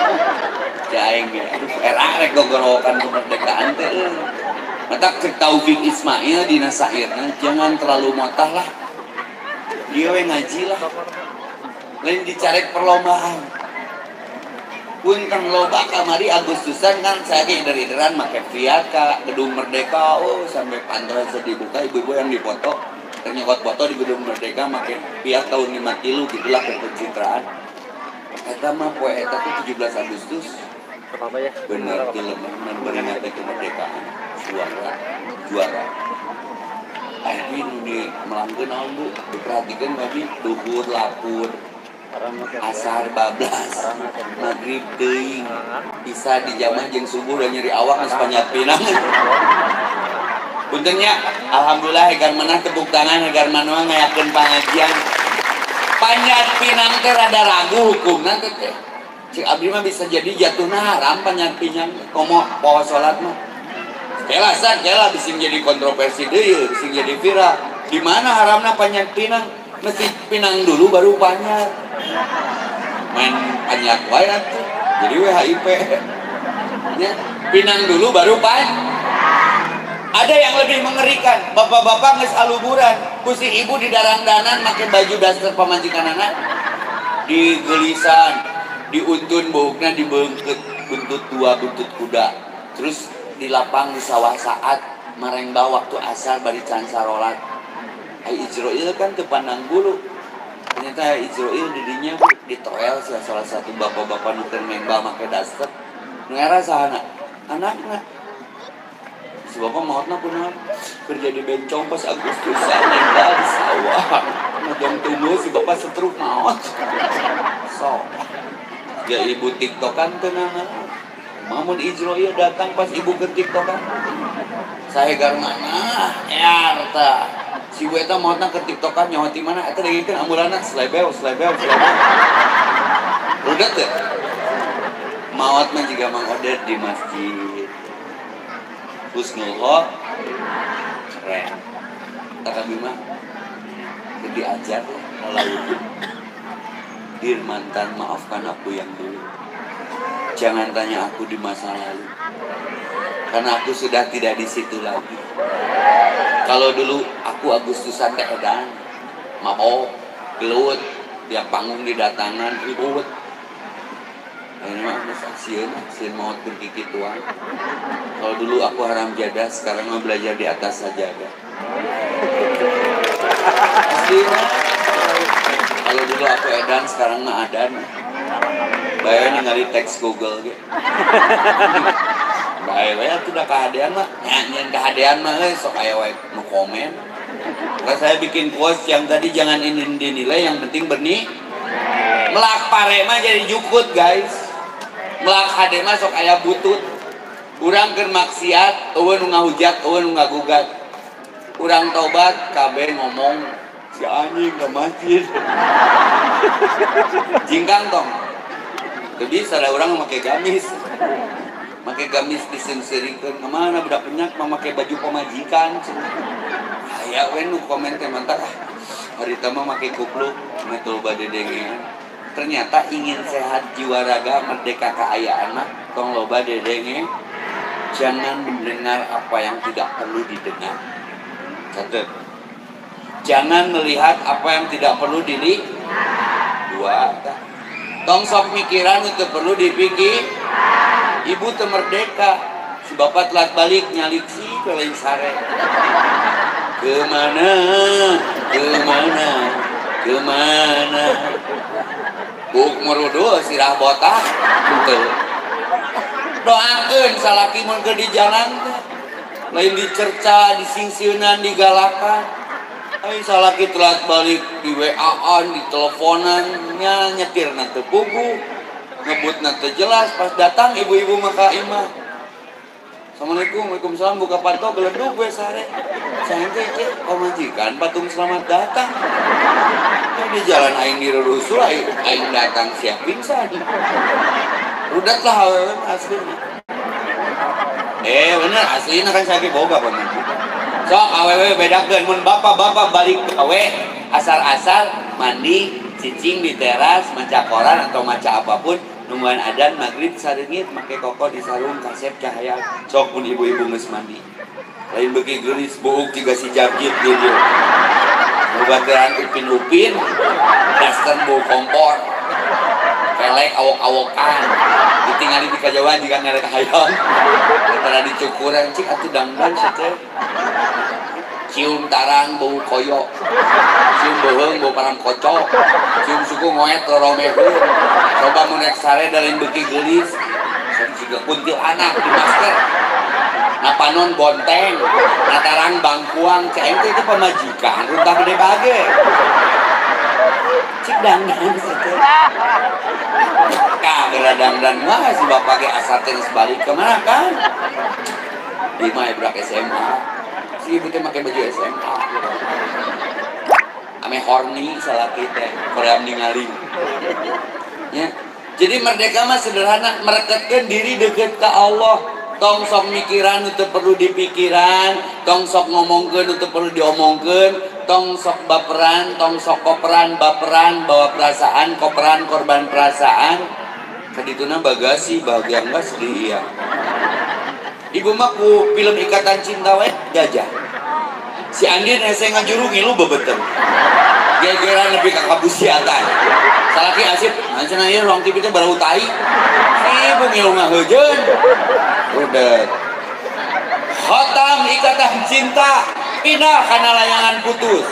Jaing ya, aduh era rek gogorokan kemerdekaan teh. Mata cek Taufik Ismail dina sairna jangan terlalu motah lah. Dia we ngaji lah. Lain dicarek perlombaan. Punten loba kamari Agustusan kan saya ge dari-deran make via ka Gedung Merdeka oh sampai pantai dibuka ibu-ibu yang dipoto. Ternyata foto di Gedung Merdeka make via tahun lima tilu gitulah pencitraan. Eta mah poe eta tuh tujuh belas Agustus. Apa ya? Bener film memperingati kemerdekaan. Juara, juara. Akhirnya nu di melangkeun naon bu, diperhatikan babi duhur lapur, asar bablas, maghrib teuing, bisa di zaman jeung subuh dan nyeri awak geus panjat pinang. Puntennya, alhamdulillah egar menang tepuk tangan egar manual ngayakeun pangajian. Panjat pinang teh rada ragu hukumna teh. Cik abdi mah bisa jadi jatuhna haram panjat pinang komo poho salat mah. Kela san kela bising jadi kontroversi deui, bising jadi viral. Di mana haramna panjat pinang? Mesti pinang dulu baru panjat. Main panjat wae atuh. Jadi W H I P. Ya, pinang dulu baru panjat. Ada yang lebih mengerikan, bapak-bapak geus aluburan, kusi ibu di darang-danan make baju daster pamajikanana, di gelisan, diuntun baukna dibeungkeut buntut tua buntut kuda, terus di lapang di sawah saat marengba waktu asar bari can sarolat. Ai Ijroil kan teu pandang bulu. Ternyata Ijroil didinya ditoel salah satu bapak-bapak nu keur mengba make daster. Nu era sahana? Anakna. Si bapak mautna kunaon? Kerja di bencong pas Agustusan nenggal di sawah. Ngajong tumbuh si bapak setruk maot. So, ya ibu tiktokan tenang. Mamun Ijroil datang pas ibu ke tiktokan. Saya gar mana? Ya rata. Si ibu eta mautna ke tiktokan nyawa ti mana? Eta dengikeun ambulana slebeu slebeu slebeu. Rudet teh. Maot mah juga Mang Odet di masjid. Husnul Khok keren tak bima jadi ajar lalu dir mantan maafkan aku yang dulu jangan tanya aku di masa lalu karena aku sudah tidak di situ lagi kalau dulu aku Agustusan teh edan mabok gelut tiap panggung didatangan ribut ini mah sieun sieun maot pergi kituan. Kalau dulu aku haram jadah, sekarang mah belajar di atas sajadah. Asli mah. Kalau dulu dulu aku edan, sekarang mah adan. Bae ningali teks Google ge. Bae bae tidak kehadean mah, nyanyian kehadean mah euy sok aya wae nu komen. Kalau saya bikin quotes yang tadi jangan ini dinilai, yang penting berni. Melak pare mah jadi jukut guys. Melak hade mah sok aya butut. Urang keur maksiat, eueuh nu ngahujat, eueuh nu ngagugat. Urang tobat, kabeh ngomong si anjing ke masjid. Jingkang tong. Teu bisa ada urang make gamis. Make gamis disensirikeun. Kemana budak penyak mah make baju pemajikan. Aya we nu komen teh mantap. Harita mah make kupluk, metul badedengean. Ternyata ingin sehat jiwa raga, merdeka keayaan mah tong loba dedenge. Jangan mendengar apa yang tidak perlu didengar. Catat. Jangan melihat apa yang tidak perlu dilihat. Dua. Tong sok mikiran itu perlu dipikir. Ibu teu merdeka. Si bapak telat balik nyalik si kelain sare. Kemana? Kemana? Kemana? Buk merudu sirah botak. Betul. Doakeun salaki mun keur di jalan teh. Lain dicerca, disingsieunan, digalakan. Ai salaki telat balik di W A-an, di teleponan, nya nyetirna teu pugu, ngebutna teu jelas, pas datang ibu-ibu maka imah. Assalamualaikum, waalaikumsalam, buka patok geledug gue sare. Saya teh cek pamajikan patung selamat datang. Di jalan aing dirurusul aing, aing datang siap pingsan. Rudat lah awewe asli. Eh bener aslinya kan saya boga pamajikan. Sok awewe bedakeun mun bapak-bapak balik gawe asal-asal mandi cicing di teras maca koran atau maca apapun nungguan adan maghrib sareungit make koko di sarung kasep cahaya sok pun ibu-ibu geus mandi lain beuki geulis buuk tiga si jabjit di dieu bogateran upin-upin daster bau kompor kelek awok-awokan ditinggali di kajauhan jika ngarek hayang antara dicukuran cik atuh dangdan sateu cium tarang bau koyo cium beuheung bau parang kocok cium suku ngoet roromeheun coba mun rek sare dalem beuki geulis juga kuntil anak di masker napanon bonteng natarang bangkuang ceng itu pemajikan runtah gede bage cik dangdan sateu kagak dangdan mah si bapak ge asar teh balik kemana kan di mah ebrak S M A si ibu teh make baju S M A ame horny salaki teh koream ningali ya jadi merdeka mah sederhana merekatkeun diri deket ka Allah tong sok mikiran itu perlu dipikiran tong sok ngomongkeun itu perlu diomongkeun tong sok baperan tong sok koperan baperan bawa perasaan koperan korban perasaan kadituna bagasi bahagia enggak sedih ya ibu mah ku film Ikatan Cinta we jajah si Andin hese ngajuru ngilu bebeten gegeran lebih ke kabusiatan salaki asip cenah ieu ruang T V teh barau tai ibu ngilu ngaheujeun udah khotam Ikatan Cinta pindah kana layangan putus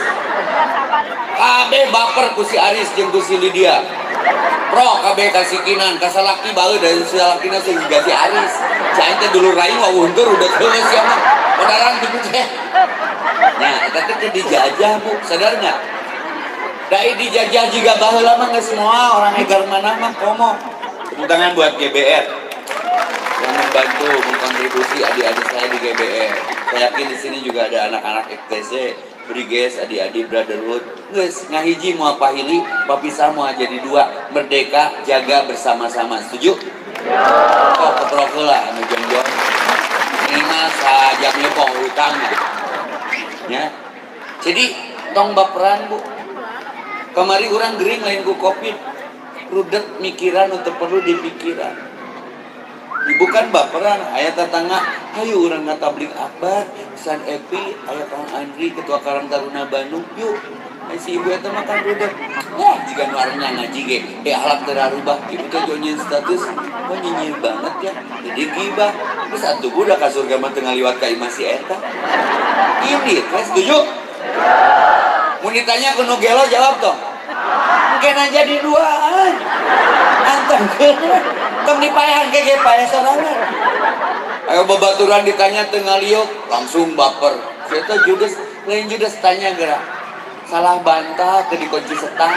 kabeh baper ku si Aris jeung ku si Lydia pro kabeh kasikinan kasalaki bae dari salakina sing si Aris cain teh dulu raing wawuntur udah geus ya mah odaran gitu teh nah eta teh dijajah Bu sadar enggak dai dijajah juga baheula mah geus semua orang egar mana mah komo tepuk tangan buat G B R yang membantu mengkontribusi adik-adik saya di G B R saya yakin di sini juga ada anak-anak F T C Briges, adik-adik brotherhood geus ngahiji moal pahili papisah moal jadi dua merdeka jaga bersama-sama setuju? Kok keprok heula anu jong-jong ini mah sajam lepong utang ya jadi tong baperan Bu kamari urang gering lain ku covid rudet mikiran untuk perlu dipikiran ibu kan baperan aya tetangga hayu urang ngatablik akbar San Epi aya Kang Andri ketua Karang Taruna Bandung yuk ay si ibu eta mah kan rudet wah jika nu arenya ngaji ge eh ahlak teu rarubah ibu teh jonyin status kok nyinyir banget ya jadi gibah terus atuh budak ka surga mah teu ngaliwat ka imah si eta ini teh setuju mun ditanya kuno gelo jawab dong kena jadi duaan anteng tem dipayahan ke payah sorangan ayo babaturan ditanya tengah liuk langsung baper kita judes lain judes tanya gerak salah bantah ke dikunci setang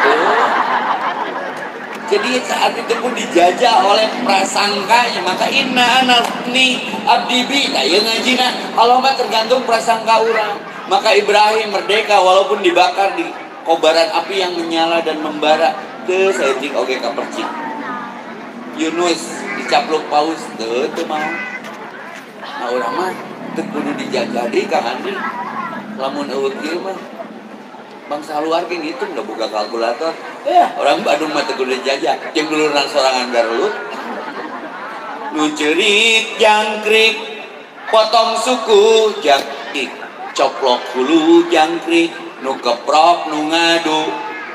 jadi saat itu pun dijajah oleh prasangkanya maka inna anasni abdibi nah ya ngajina kalau mah tergantung prasangka orang maka Ibrahim merdeka walaupun dibakar di kobaran api yang menyala dan membara ke saya cik oge kapercik Yunus dicaplok paus tuh tuh mau nah orang mah tuh kudu dijaga di kang Andi lamun eueuh kieu mah bangsa luar kayak gitu nggak buka kalkulator ya orang Bandung mah teguh dijajah yang dulu nang sorangan Garut nu cerit jangkrik potong suku jangkrik coplok hulu jangkrik nu keprok nu ngadu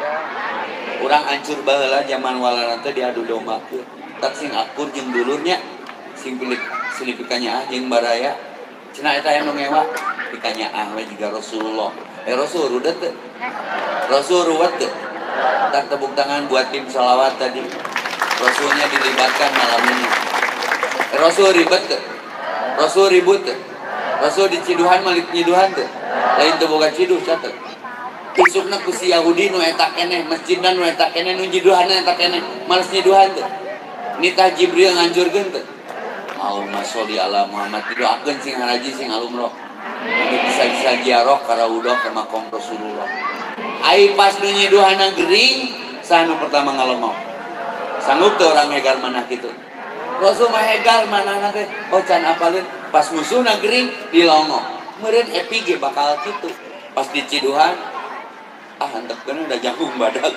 orang hancur baheula zaman walana teh diadu domba tak sing akur jeung dulurnya sing pilih silipikannya ah jeung baraya cenah eta anu ngewa pikanya ah we juga Rasulullah eh Rasul rudet teh Rasul ruwet teh tak tepuk tangan buat tim salawat tadi Rasulnya dilibatkan malam ini eh, Rasul ribet teh Rasul ribut teh Rasul diciduhan malik nyiduhan teh lain teu boga ciduh catet isukna ku si Yahudi nu eta keneh masjidna nu eta keneh nu nyiduhan eta keneh males nyiduhan teh nitah Jibril nganjurkeun teh Allahumma sholli ala Muhammad didoakeun sing haraji sing alumroh anu bisa-bisa ziarah ka raudhah ka makom Rasulullah ai pas nu nyiduhanna gering sanu pertama ngalongok sanggup teh orang hegar manah kitu Rasul mah hegar manahna teh oh can apaleun pas musuhna gering dilongok meureun epi ge bakal kitu pas diciduhan ah hentepkeun udah jagung badak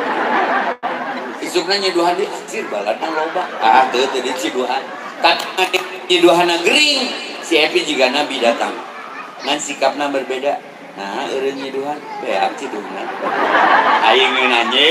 isukna nyiduhan di anjir baladna loba ah teu teu diciduhan tak nyiduhanna gering si epi jiga nabi datang ngan sikapna berbeda nah eureun nyiduhan beak ciduhna aing nanya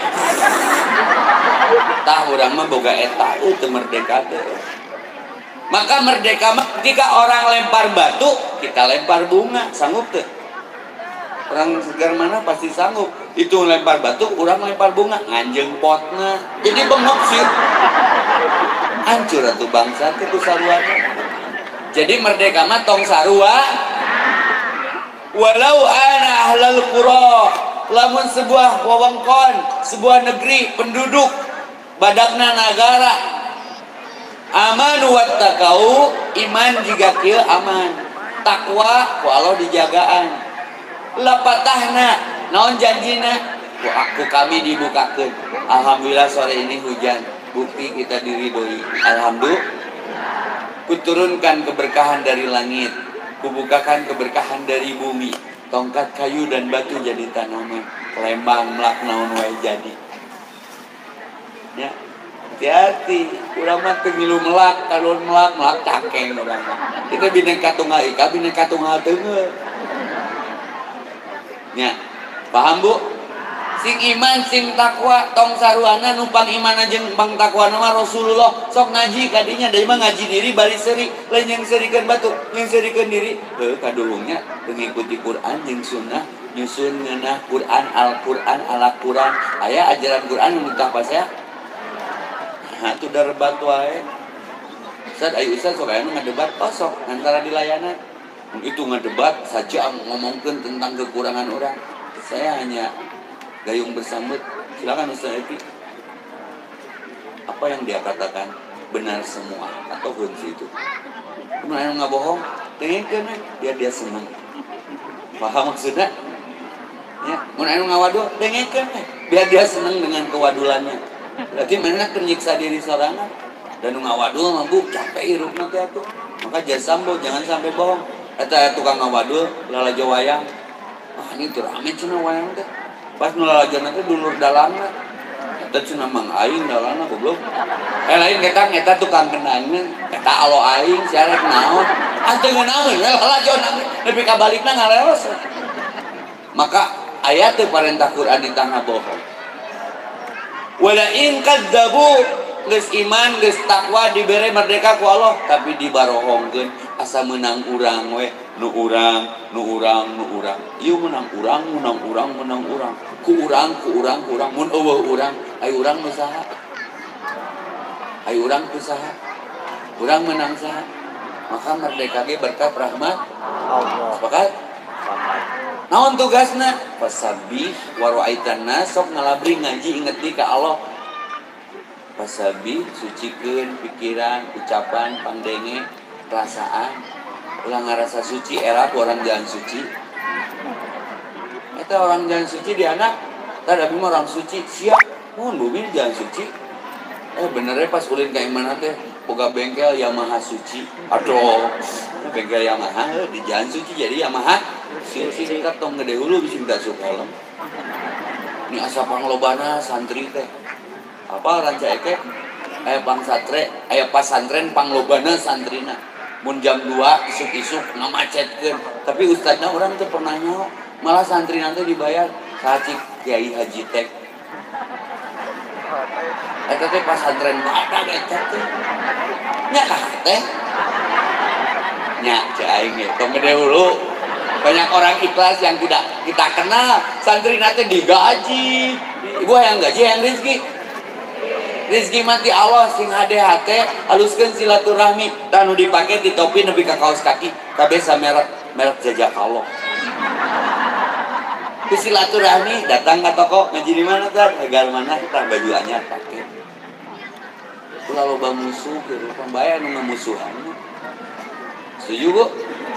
tah urang mah boga eta teu merdeka teh maka merdeka mah ketika orang lempar batu kita lempar bunga sanggup teu orang segar mana pasti sanggup itu lempar batu orang lempar bunga nganjeng potna jadi bengok sih hancur atuh bangsa teh ku saruana jadi merdeka mah tong sarua walau ana ahlal qura lamun sebuah wewengkon sebuah negeri penduduk badakna nagara amanu wattaqau iman jiga kieu aman takwa ku Allah dijagaan lapatahna naon janjina ku aku kami dibukakeun alhamdulillah sore ini hujan bukti kita diridhoi alhamdulillah kuturunkan keberkahan dari langit kubukakan keberkahan dari bumi tongkat kayu dan batu jadi tanaman lembang melak naon wae jadi ya hati-hati urang mah teu ngilu melak kalau melak melak cakeng urang kita bineka tunggal ika bineka tunggal teueuh nya paham bu sing iman sing takwa tong saruana numpang iman jeung bang takwa nama Rasulullah sok ngaji kadinya dari mah ngaji diri bari seuri lain yang serikeun batu yang serikeun diri heuh kaduhungnya mengikuti Quran jeung sunnah nyusun ngeunah Quran Al-Quran Al-Quran aya ajaran Quran nu tah pasea nah tu da rebat wae Ustaz ayo Ustaz sok aya ngadebat oh sok antara di layanan itu ngadebat saja ngomongkeun tentang kekurangan orang saya hanya gayung bersambut silakan Ustaz Epi apa yang dia katakan benar semua atau kunci itu kemudian nggak bohong dengerin biar dia senang paham maksudnya ya kemudian nggak waduh dengerin biar dia senang dengan kewadulannya berarti mana ternyiksa diri sorangan dan nggak waduh mabuk capek hirup nanti aku maka jangan sambo jangan sampai bohong eta tukang ngawadul lalajo wayang ah ini tuh rame cenah wayang teh pas nu lalajo teh dulur dalangna eta cenah mang aing dalangna goblok eh lain eta eta tukang kenangna eta alo aing sarek naon ah teu ngeunaheun we lalajo nepi ka balikna ngaleos maka ayat teh parentah Quran di tangah bohong wala in kadzabu geus iman geus takwa dibere merdeka ku Allah tapi dibarohongkeun asa menang urang we nu urang nu urang nu urang ieu menang urang menang urang menang urang ku urang ku urang ku urang mun eueuh urang aya urang nu saha aya urang ku saha urang menang saha maka merdeka ge berkat rahmat Allah. Sepakat? Naon tugasna? Fasabih waru'aitan nas sok ngalabri ngaji inget di ka Allah. Fasabih sucikeun pikiran, ucapan, pangdenge, perasaan. Ulah ngarasa suci era orang jalan suci. Eta orang jalan suci di anak, tadi abis orang suci siap. Mohon bumi jalan suci. Eh benernya pas ulin ka imana teh boga bengkel Yamaha suci. Aduh, bengkel Yamaha di jalan suci jadi Yamaha suci singkat tong gede hulu bisa minta sukolom. Ini asa panglobana santri teh. Apa ranca ekek? Aya pang satre, aya pas santren panglobana santrina. Mun jam dua isuk-isuk ngamacetkeun. Tapi ustadna urang teh pernah nyaho, malah santrina teh dibayar sacik Kiai Haji Tek. Eta teh pas santren badag eta teh. Nya kah teh? Nya cai aing ge tong gede hulu. Banyak orang ikhlas yang tidak kita kenal, santri nanti digaji. Ibu yang gaji yang rezeki. Rezeki mati Allah sing hade hate, haluskeun silaturahmi, tanu dipake di topi nepi ka kaos kaki, kabeh merek merek jajak Allah. Ku silaturahmi datang ke toko ngaji di mana tah? Egal mana tah baju anyar pake. Ulah loba musuh kieu pambaya nu ngamusuhan. Setuju, Bu?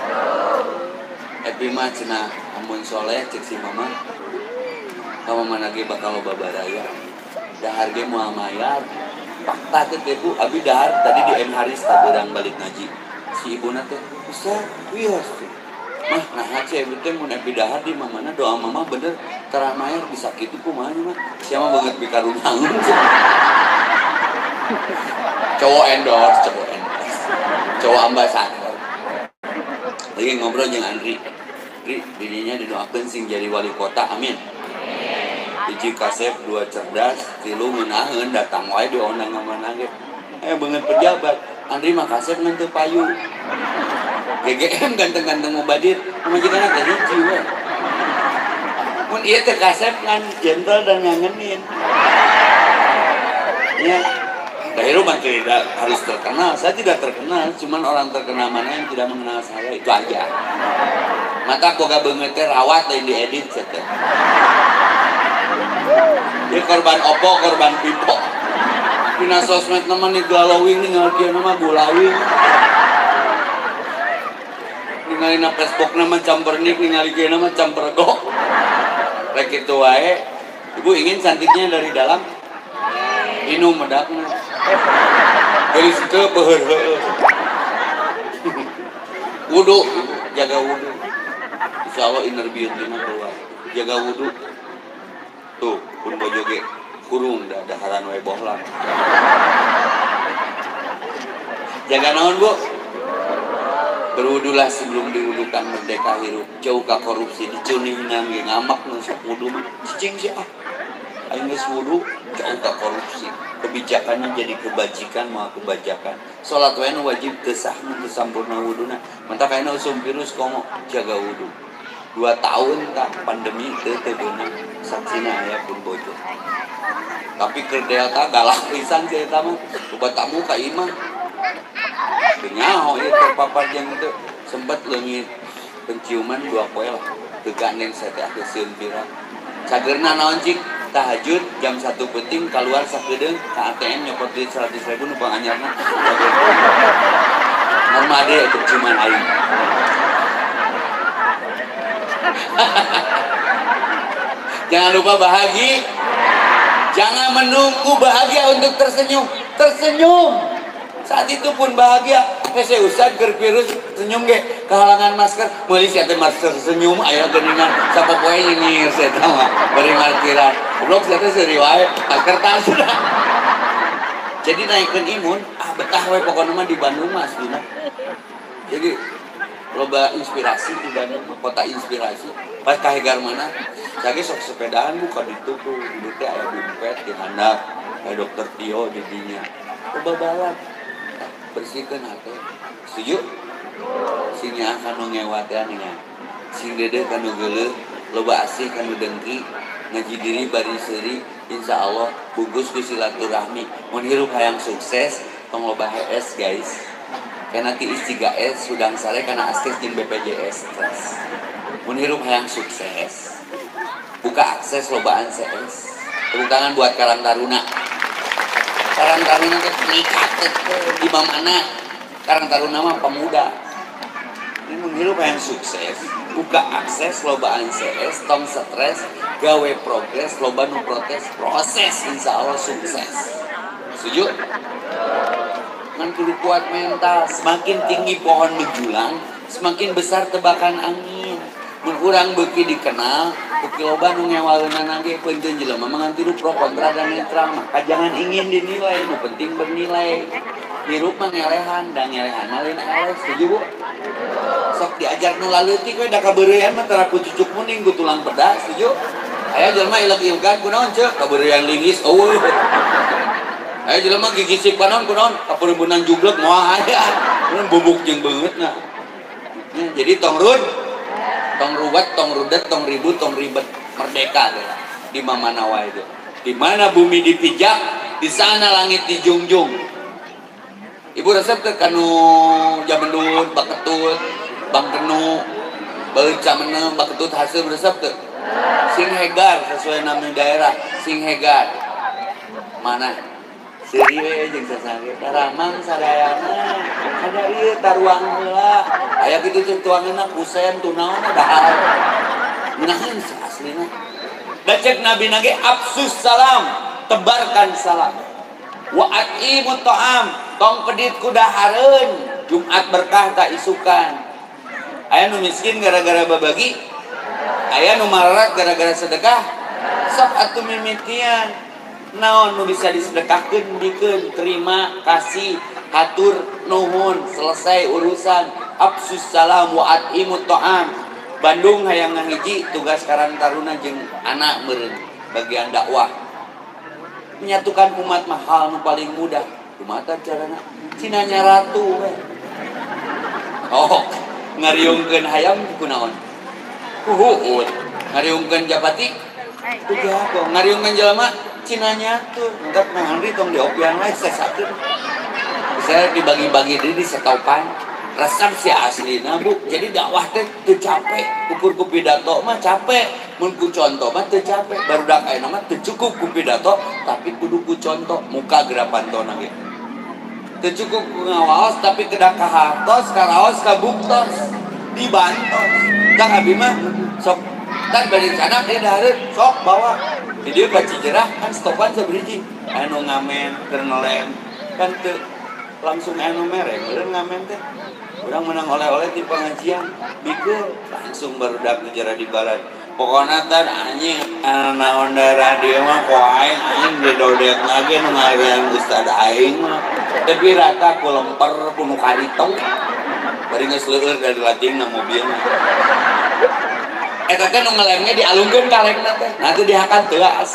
Epi mah cenah amun soleh cek si mama kamu mana ge bakal loba baraya dahar ge moal mayar fakta teh Bu abi dahar tadi di M Haris tabeurang balik ngaji si ibuna teh bisa wios teh mah nah cek ibu teh mun epi dahar di mamana doa mama bener tara mayar bisa kitu kumaha mah siapa banget bikarunangun cowok endorse cowok endorse cowok ambasador lagi ngobrol jeung Andri Ri, dirinya didoakan sing jadi wali kota, amin. Hiji kasep, dua cerdas, tilu menahan, datang wae dionang mana ge. Eh beungeut pejabat, Andri mah kasep ngan teu payu. G G M ganteng-ganteng mubadir, pamajikana teh hiji we. Mun ieu teh kasep ngan jenderal dan ngangenin. Ya, Dahiru mah tidak harus terkenal, saya tidak terkenal, cuman orang terkenal mana yang tidak mengenal saya, itu aja. Mata boga beungeut teh rawat lain diedit teh. Dia korban opo, korban pipo. Dina sosmed nama nih galowing ningali kieu nama gulawing. Ningali na Facebook nama campernik ningali kieu nama campergo. Rek kitu wae. Ibu ingin cantiknya dari dalam? Minum medakna. Dari situ peuheur heueuh. Wudu, jaga wudu. Insya Allah inner beauty-na keluar. Jaga wudu. Tuh, pun bojoge kurung dah daharan wae bohlam. Jaga naon, Bu? Berwudulah sebelum diwudukan merdeka hirup. Jauh ka korupsi, dicuninan ge ngamak nu sok wudu mah. Cicing sia. Aing geus wudu, jauh ka korupsi. Kebijakannya jadi kebajikan mau kebajakan. Salat wae nu wajib teu sah nu teu sampurna wuduna. Mantap ayeuna usum virus komo jaga wudu. Dua tahun tak pandemi teu teu beunang saksina aya pun bojo. Tapi keur delta galak pisan si eta mah. Loba tamu ka imah. Teu nyaho ieu terpapar jeung teu sempet leungit penciuman dua poe lah. Teu gandeng saya teh keusieun viral. Cageurna naon cik? Tahajud jam satu penting keluar sakedeung ka A T M nyopot duit seratus ribu nu panganyarna. Normal deh itu cuman aing. Jangan lupa bahagia. Jangan menunggu bahagia untuk tersenyum. Tersenyum. Saat itu pun bahagia. Hese usah ger virus senyum ge kehalangan masker. Meuli sia teh masker senyum aya geuningan sapa poe nyengir saya tah mah bari markiran. Goblok sia teh seuri wae masker tah sudah. Jadi naikkeun imun, ah betah we pokona mah di Bandung mah aslinya. Jadi loba inspirasi di Bandung, kota inspirasi. Pas ka hegar mana? Sage sok sepedaan buka ditu tuh, di teh aya dompet di handap, aya dokter Tio di dinya. Loba balap. Bersihkan hati. Setuju? Sing nyaah kanu ngewatan ya. Sing dede kanu geuleuh, loba asih kanu dengki, ngaji diri bari seuri, insyaallah bungkus ku silaturahmi. Mun hirup hayang sukses, tong loba H S guys. Karena ti is tiga S sudang sare kana askes jeung B P J S stres. Mun hirup hayang sukses, buka akses lobaan C S. Tepuk tangan buat Karang Taruna. Karang Taruna teh nikat teh di mana? Karang Taruna mah pemuda. Ini mun hirup hayang sukses, buka akses lobaan C S, tong stres, gawe progres, loba nu protes, proses insyaallah sukses. Setuju? Ngan kudu kuat mental, semakin tinggi pohon menjulang, semakin besar tebakan angin. Mun urang beuki dikenal, beuki loba nu ngewaleunana ge peunteun jelema mah ngan tilu pro kontra dan netral mah. Jangan ingin dinilai, nu penting bernilai. Hirup mah ngelehan, da ngelehan lain eleh, setuju Bu? Sok diajar nu laleutik we da kabeureuyan mah tara ku cucuk muning ku tulang pedas, setuju? Aya jelema ileg-ilegan kunaon ceuk kabeureuyan lingis eueuh. Aya jelema gigisik panon kunaon kapeureubunan jublek moal aya. Mun bubuk jeung beungeutna. Ya, jadi tong rud, tong ruwet, tong rudet, tong ribut, tong ribet, merdeka teh. Di mana wae itu. Di mana bumi dipijak, di sana langit dijunjung. Ibu resep teh kanu jamendut, baketut, bang kenu, beunca meneng, baketut hasil resep teh. Sing hegar sesuai nama daerah, sing hegar. Mana? Seuri we jeung sasare taramang sadayana ada ieu taruang heula aya kitu teh tuangeunna kusen tunaon dahar menahan aslina da cek nabi nage afsus salam tebarkan salam wa atimut ta'am tong pedit ku dahareun Jumat berkah tak isukan aya nu miskin gara-gara babagi aya nu mararat gara-gara sedekah sok atuh mimitian naon nu bisa disedekahkeun dikeun terima kasih hatur nuhun selesai urusan afsus salam wa atimut ta'am. Bandung hayang ngahiji tugas Karang Taruna jeung anak meureun bagian dakwah menyatukan umat mah hal nu paling mudah kumaha carana cinanya ratu we oh ngariungkeun hayam kunaon kuhuut ngariungkeun japati kujago ngariungkeun jelema cinanya tuh enggak nanti tong diopian lain sesakeun bisa dibagi-bagi diri di setopan resep si aslina Bu jadi dakwah teh teu capek ukur ku pidato mah capek mun ku contoh mah teu capek barudak ayeuna mah teu cukup ku pidato tapi kudu ku contoh muka gerapantona ge teu cukup ku ngawaos tapi kedah kahartos karaos kabuktos dibantos kang abi mah sok tan bari canak dia dahareun sok bawa di dia baci jerah kan stopan sabriji anu ngamen keur ngelem kan teu langsung anu merek urang ngamen teh urang menang oleh-oleh di pengajian bikeun langsung barudak nu jerah di balad pokona tan anjing naon da radio mah ku aing anjing didodek lagi nu ngarean ustad aing mah tapi rata ku lemper ku nu karitong bari geus leueur dari lajengna mobilna eta teh nu ngelemnya dialungkeun kalengna teh nanti dihakan teuas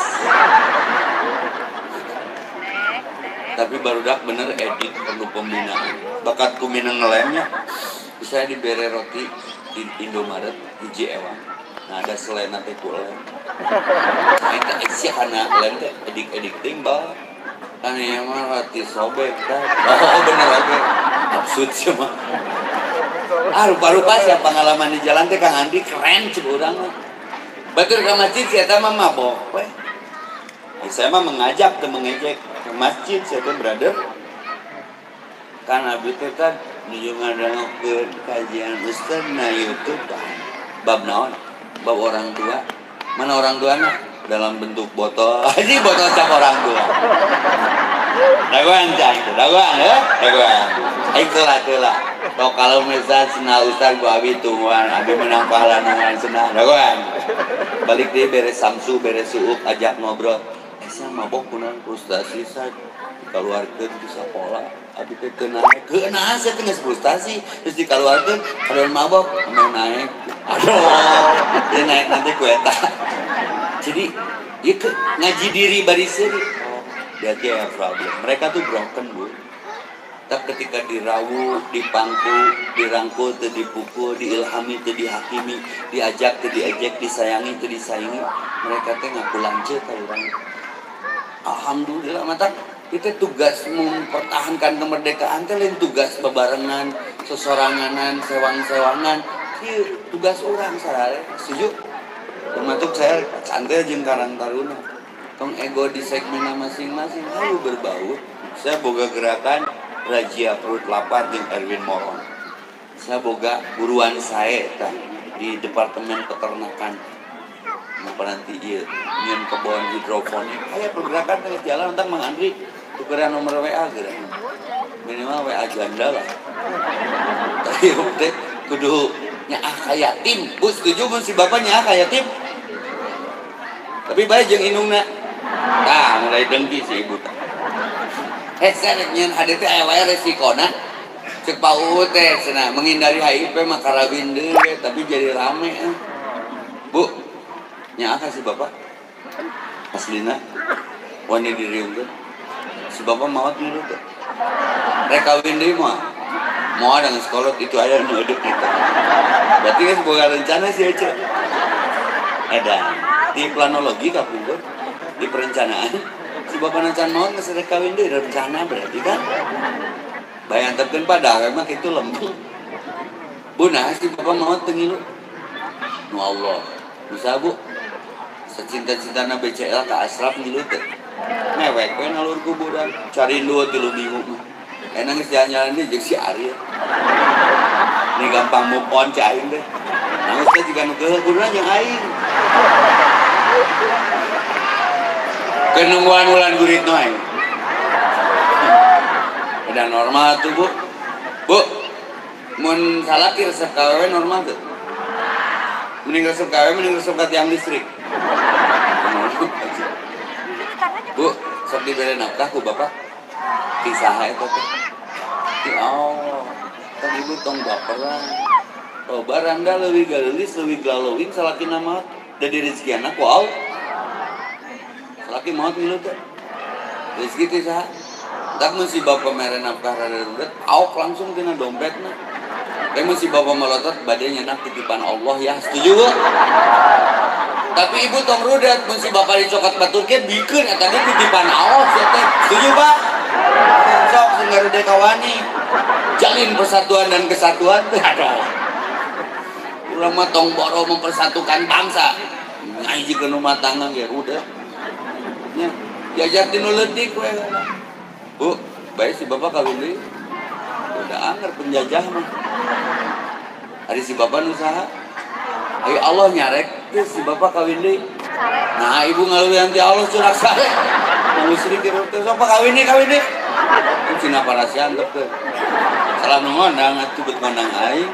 tapi barudak bener edit perlu pembinaan bakat ku minang ngelemnya bisa dibere roti di Indomaret hiji ewang nah ada selena teh ku lem eta isi kana lem teh edik-edik ting bae kan ieu mah roti sobek tah oh bener oge absurd sih mah ah rupa-rupa sih pengalaman di jalan teh Kang Andi keren cek urang mah batur ka masjid si eta mah mabok we saya mah mengajak teu mengejek ke masjid saya teh brother kan abi teh kan nuju ngadangukeun kajian ustaz na YouTube bab naon bab orang tua mana orang tuana dalam bentuk botol aja botol cap orang tua daguan cai daguan ya daguan aing telah telah toh kalau misal cenah ustaz ku abi tungguan abi menang pahala nangan cenah daguan balik deui beres samsu beres suuk ajak ngobrol asa mabok kunaon frustasi sa dikaluarkeun di sakola abi teh teu naek keunaan saya teh geus frustasi terus dikaluarkeun kadeun mabok mau naik aduh dia naik nanti ku eta jadi ya ke, ngaji diri bari seuri oh berarti ya problem mereka tuh broken Bu tak ketika dirawuh, dipangku, dirangkul, teu dipukul, diilhami, teu dihakimi, diajak, teu diajak, disayangi, teu disayangi, mereka teh ngaku lanceuk ka urang. Alhamdulillah mata kita tugas mempertahankan kemerdekaan teh lain tugas bebarengan, sesoranganan, sewang-sewangan. Ieu tugas urang sarare. Setuju? Termasuk saya santai jeung Karang Taruna. Tong ego di segmen masing-masing ayo berbaur. Saya boga gerakan Rajia Perut Lapar dengan Erwin Moron. Saya boga buruan saya kan di Departemen Peternakan. Nah, nanti iya nyen kebon hidroponik. Aya pergerakan teh jalan tentang Mang Andri tukeran nomor W A geura. Minimal W A janda lah. Tapi teh kudu nyaah ka yatim. Bu setuju mun si bapak nyaah ka yatim? Tapi bae jeung indungna. Tah mulai dengki si ibu teh. Eh saya nyen hade teh aya wae resikona. Cek paut teh cenah menghindari H I V mah karabin deui tapi jadi rame. Eh. Bu, nya ka si bapak? Aslina wani diriungkeun. Si bapak maot dulu teh. Rek kawin deui mah. Moal dengan sekolot itu aya nu eudeup kita. Berarti geus boga rencana sih aja. Edan di planologi kapungkur di perencanaan. Si bapak nancan mau ngeserek kawin deh rencana berarti kan bayang terken pada memang itu lembut bu nah si bapak mau tengilu nu Allah bisa bu secinta-cintana B C L ke Asraf ngilu teh mewek we nalur kuburan cari dua tilu minggu mah enak geus jalan-jalan deui jeung si Ari ini gampang move on cai aing teh nangis teh jiga nu keul kudunya jeung aing kenungguan ulan gurit noy. Udah normal tuh bu. Bu, mun salaki resep K W W normal tuh. Mending resep K W W, mending resep tiang listrik. Bu, sok diberi nafkah ku bapak. Kisah itu tuh. Ya Allah, kan ibu tong baperan. Oh barang dah lebih galis, lebih galauin salaki nama. Dari rezeki anak, wow. Laki maut milu teh rezeki teh saha tak mun si bapak mere nafkah rada rudet aok langsung tina dompetna teh mun si bapak melotot bade nyenak titipan Allah ya setuju gak? Tapi ibu tong rudet mun si bapak dicokat baturkeun bikeun eta teh titipan Allah sia teh setuju Pak? Sok sing garude kawani jalin persatuan dan kesatuan teh ada urang mah tong boro mempersatukan bangsa ngajikeun rumah tangga ge udah nya diajar tinu leutik we bu bae si bapak kawin deui udah anger penjajah mah ari si bapak nu saha ayo Allah nyarek teh si bapak kawin deui nah ibu ngaluyan ti Allah curak sare nu musyrik teh sok kawin deui kawin deui cina parasya antep teh salah nu ngondang atuh beut ngondang aing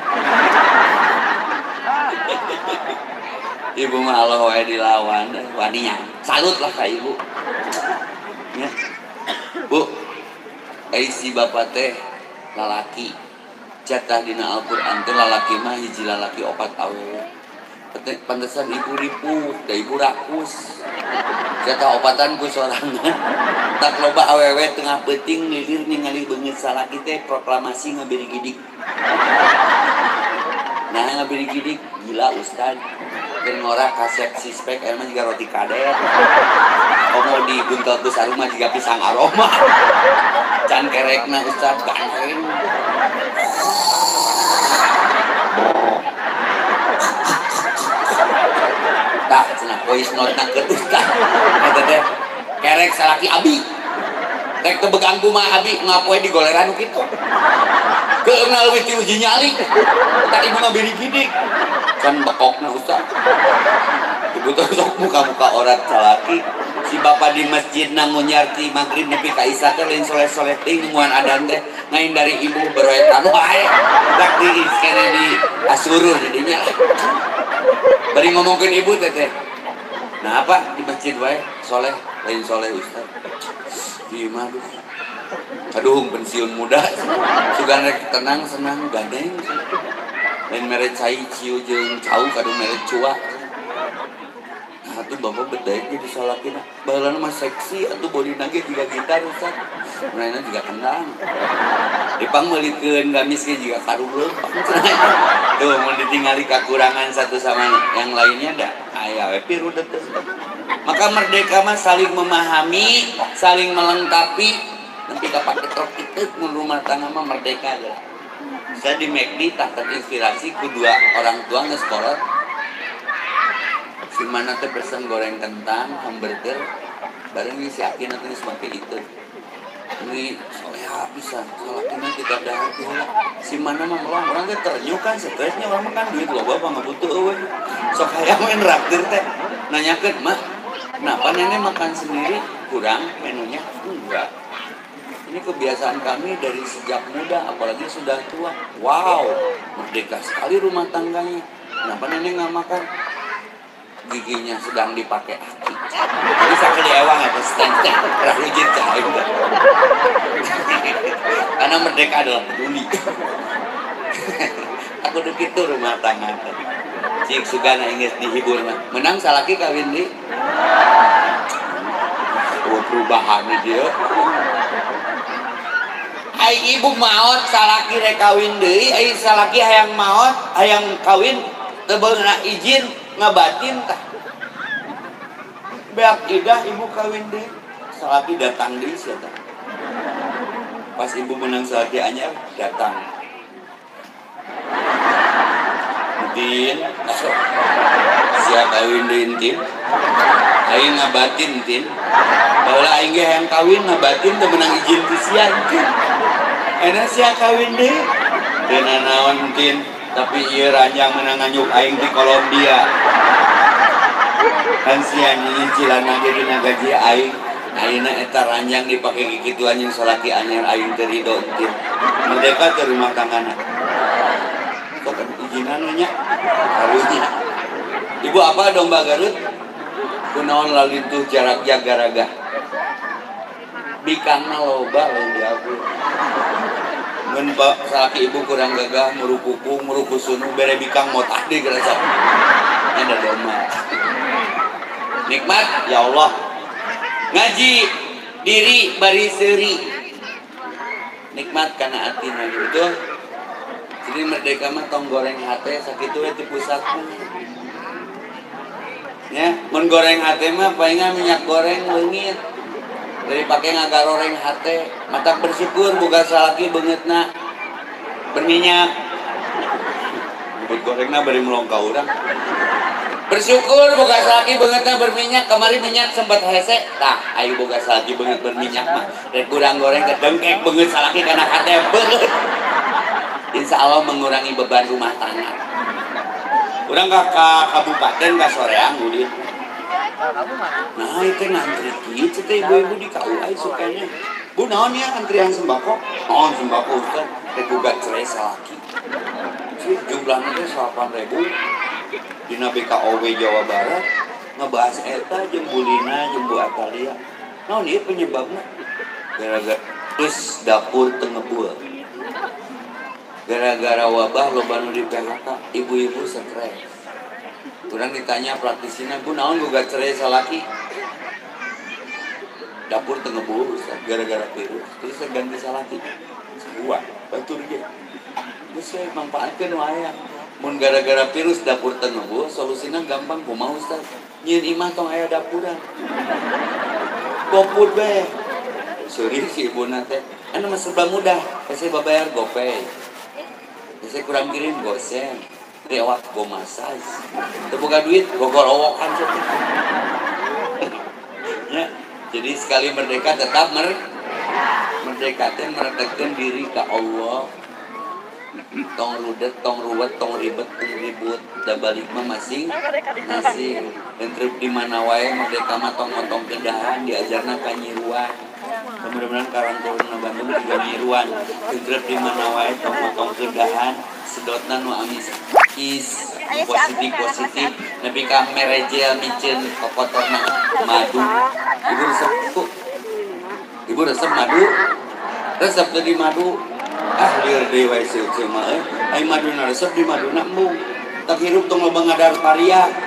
ibu mah Allah wae dilawan waninya salut lah ka ibu ya bu ai si bapak teh lalaki jatah dina Al-Qur'an teh lalaki mah hiji lalaki opat awewe pantesan ibu ripuh da ibu rakus jatah opatan ku sorangan tak loba awewe tengah peuting lilir ningali beungeut salaki teh proklamasi ngabiri gidik nah ngabiri gidik gila ustad keur ngora kasep sispek emang juga roti kadet komo di buntel besar rumah juga pisang aroma can kerekna ustad ganteng tak cenah voice note na keur ustad eta teh kerek salaki abi rek teu begang kumaha abi ngapoe di goleran kitu keurna leuwih ti uji nyali tadi mah beri gidik kan bekokna ustad ibu tuh sok muka-muka orang salaki si bapak di masjid namun nyarti maghrib nepi ka isya teh lain soleh-soleh ting muan adan teh ngain dari ibu beroetan wae dak di kene di asurur jadinya bari ngomongkeun ibu teh teh nah apa di masjid wae soleh lain soleh ustad gimana aduh pensiun muda sugan rek tenang senang gandeng lain mere cai ciu jeung cau kadu mere cua atuh bapak bedanya jadi salakina baheulana mah seksi atuh body nage juga gitar Ustaz mainan juga kendang dipang meulikeun gamis ge juga karuleuh tuh mun ditinggali kekurangan satu sama yang lainnya dah aya we pirudet teh. Maka merdeka mah saling memahami saling melengkapi nanti kapake trok itu mun rumah tangga mah merdeka aja. Saya di McD tak terinspirasi kedua orang tua nge sekolah si mana teh pesen goreng kentang hamburger bareng ini si Akin nanti seperti itu ini soalnya bisa soalnya kita ada hati si mana mah orang orang teh ternyuk kan stresnya orang makan duit loh bapak nggak butuh euy sok hayang main raktir teh nanyakeun mak kenapa nenek makan sendiri kurang menunya enggak ini kebiasaan kami dari sejak muda apalagi sudah tua wow merdeka sekali rumah tangganya kenapa nenek nggak makan giginya sedang dipakai aki jadi sakit di ewang atau stand-stand rajin cahaya karena merdeka adalah peduli aku begitu rumah tangga cik sugana ingin dihibur menang salaki kawin di oh perubahan dia ai ibu maot salaki rek kawin deui ai salaki hayang maot hayang kawin teu beunang izin ngabatin tah beak idah ibu kawin deh salaki datang deui sia tah pas ibu menang salaki anyar datang Tin sia kawin deui Tin aing ngabatin Tin baheula aing ge hayang kawin ngabatin teu menang izin ti sia Tin enak sia kawin deui teu naon Tin tapi ieu ranjang menang nganyuk aing di Kolombia kan sia nyicilan lagi dina gaji aing ayeuna eta ranjang dipake kikituan yang salaki anyar aing teu ridho entin merdeka teu rumah tanggana kok izinan nya harunya ibu apa domba Garut kunaon lalintuh jarak jagaraga bikangna loba lain di aku mun salaki ibu kurang gagah murukuku murukusunu bere bikang motah deui gerasa ada domba nikmat ya Allah ngaji diri bari seuri nikmat kana atina gitu jadi merdeka mah tong goreng hate sakitu we ti pusatna ya mun goreng hate mah palingan minyak goreng leungit dari pake ngagaroreng hate matak bersyukur boga salaki beungeutna berminyak buat gorengna bari melongka urang bersyukur boga salaki beungeutna berminyak kamari minyak sempat hese tah ayo boga salaki beungeut berminyak mah rek kurang goreng kedengkek beungeut salaki kana hate beungeut insyaallah mengurangi beban rumah tangga urang ka kabupaten ka soreang udin nah itu ngantri gitu teh ibu-ibu di K U I sukanya bu naon ya antrian sembako naon sembako Ustaz teh boga cerai salaki jumlahnya teh delapan ribu dina B K O W Jawa Barat ngebahas eta jeung Bulina jeung Bu Atalia naon ieu penyebabna gara-gara terus dapur teu ngebul gara-gara wabah loba nu di P H K ibu-ibu stres kurang ditanya praktisina bu naon boga cerai salaki dapur teu ngebul gara-gara virus terus saya ganti salaki sebuah batur ge geus saya manfaatkeun wae mun gara-gara virus dapur teu ngebul solusina gampang kumaha Ustaz nyieun imah tong aya dapuran GoFood bae seuring si ibuna teh anu mah serba mudah saya babayar GoPay saya kurang kirim gosen lewat go massage teu boga duit go gorowokan ya jadi sekali merdeka tetap mer merdeka teh meretekkeun diri ka Allah tong rudet tong ruwet tong ribet tong ribut da balik mah masing masing dan trip di mana wae merdeka mah tong motong kedahan diajarna ka nyiruan mudah-mudahan karang turun Bandung juga nyiruan trip di mana wae tong motong kedahan sedotna nu amis is positif positif nepi ka merejel miceun kokotorna madu ibu resep ku ibu resep madu resep teu di madu ah lieur deui wae seueur mah euy ai maduna resep di maduna embung tak hirup tong loba ngadar paria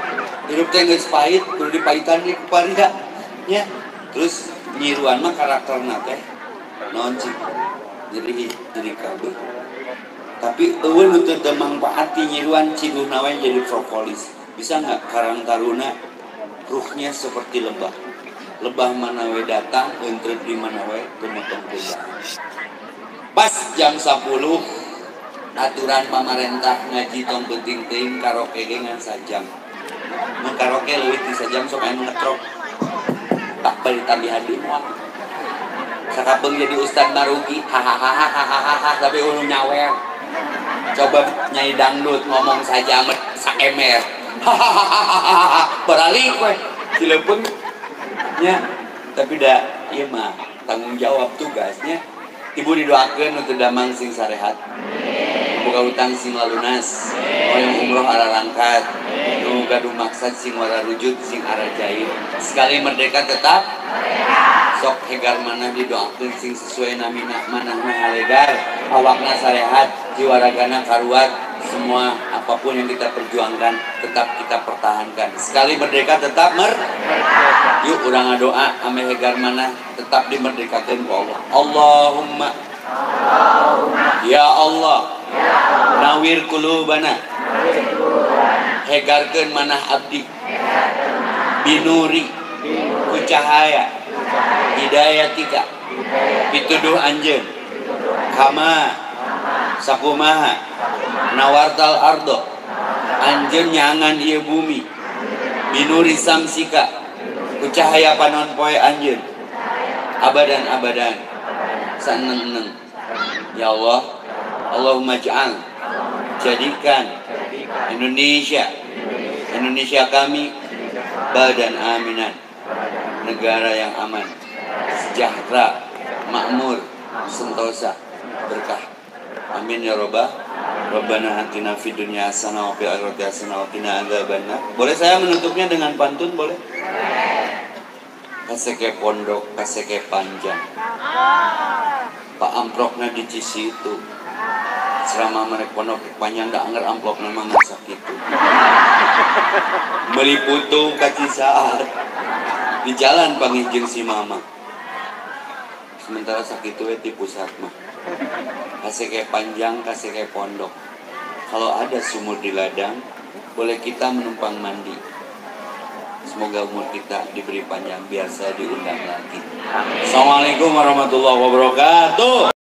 hidup teh geus pahit kudu dipaitan di kuparia nya. Terus nyiruan mah karakterna teh naon cik jadi jadi kabeh. Tapi eueun nu teu manfaat ti nyiruan ciduhna we jadi propolis. Bisa nggak Karang Taruna ruhnya seperti lebah. Lebah mana we datang, entrep di mana we tumotong kuda. Pas jam sepuluh aturan pamarentah ngaji tong penting teuing karaoke ge ngan sajam. Mun karaoke leuwih ti sajam sok aya ngetrok. Tak bari tambihan di moal. Sakapeung jadi ustad marugi, hahaha tapi ulu nyawer. Coba nyai dangdut ngomong saja amet saemer. Hahaha beralih we cileupeng nya. Tapi da ieu mah tanggung jawab tugasnya. Ibu didoakeun untuk damang sing sarehat. Boga utang sing lalunas, hoyong umroh ara langkat, nu gaduh maksad sing wara rujut sing ara jahit. Sekali merdeka tetap sok hegar manah didoakeun sing sesuai namina manahna halegar, awakna sarehat, jiwa ragana karuat, semua apapun yang kita perjuangkan tetap kita pertahankan. Sekali merdeka tetap merdeka. Yuk urang ngadoa ame hegar manah tetap dimerdekakeun ku Allah. Allahumma ya Allah nawir qulubana hegarkeun manah abdi binuri ku cahaya hidayatika pituduh anjeun kama sakumaha nawartal ardo anjeun nyangan ieu bumi binuri samsika ku cahaya panon poe anjeun abadan abadan saneng-neng. Ya Allah, Allahumma ja'al jadikan Indonesia Indonesia kami badan aminan, negara yang aman, sejahtera, makmur, sentosa, berkah. Amin ya robbal Rabbana atina fid dunya hasanah wa fil akhirati hasanah wa qina adzabannar. Boleh saya menutupnya dengan pantun boleh? Kaseke pondok, kaseke panjang. Pak amplopna di cisi itu. Selama mereka pondok panjang dah anger amplopna mah masak itu. Beli putu kaci saat di jalan pangijeng si mama. Sementara sakit itu di pusat mah. Kaseke panjang, kaseke pondok. Kalau ada sumur di ladang, boleh kita menumpang mandi. Semoga umur kita diberi panjang biar saya diundang lagi. Assalamualaikum warahmatullahi wabarakatuh.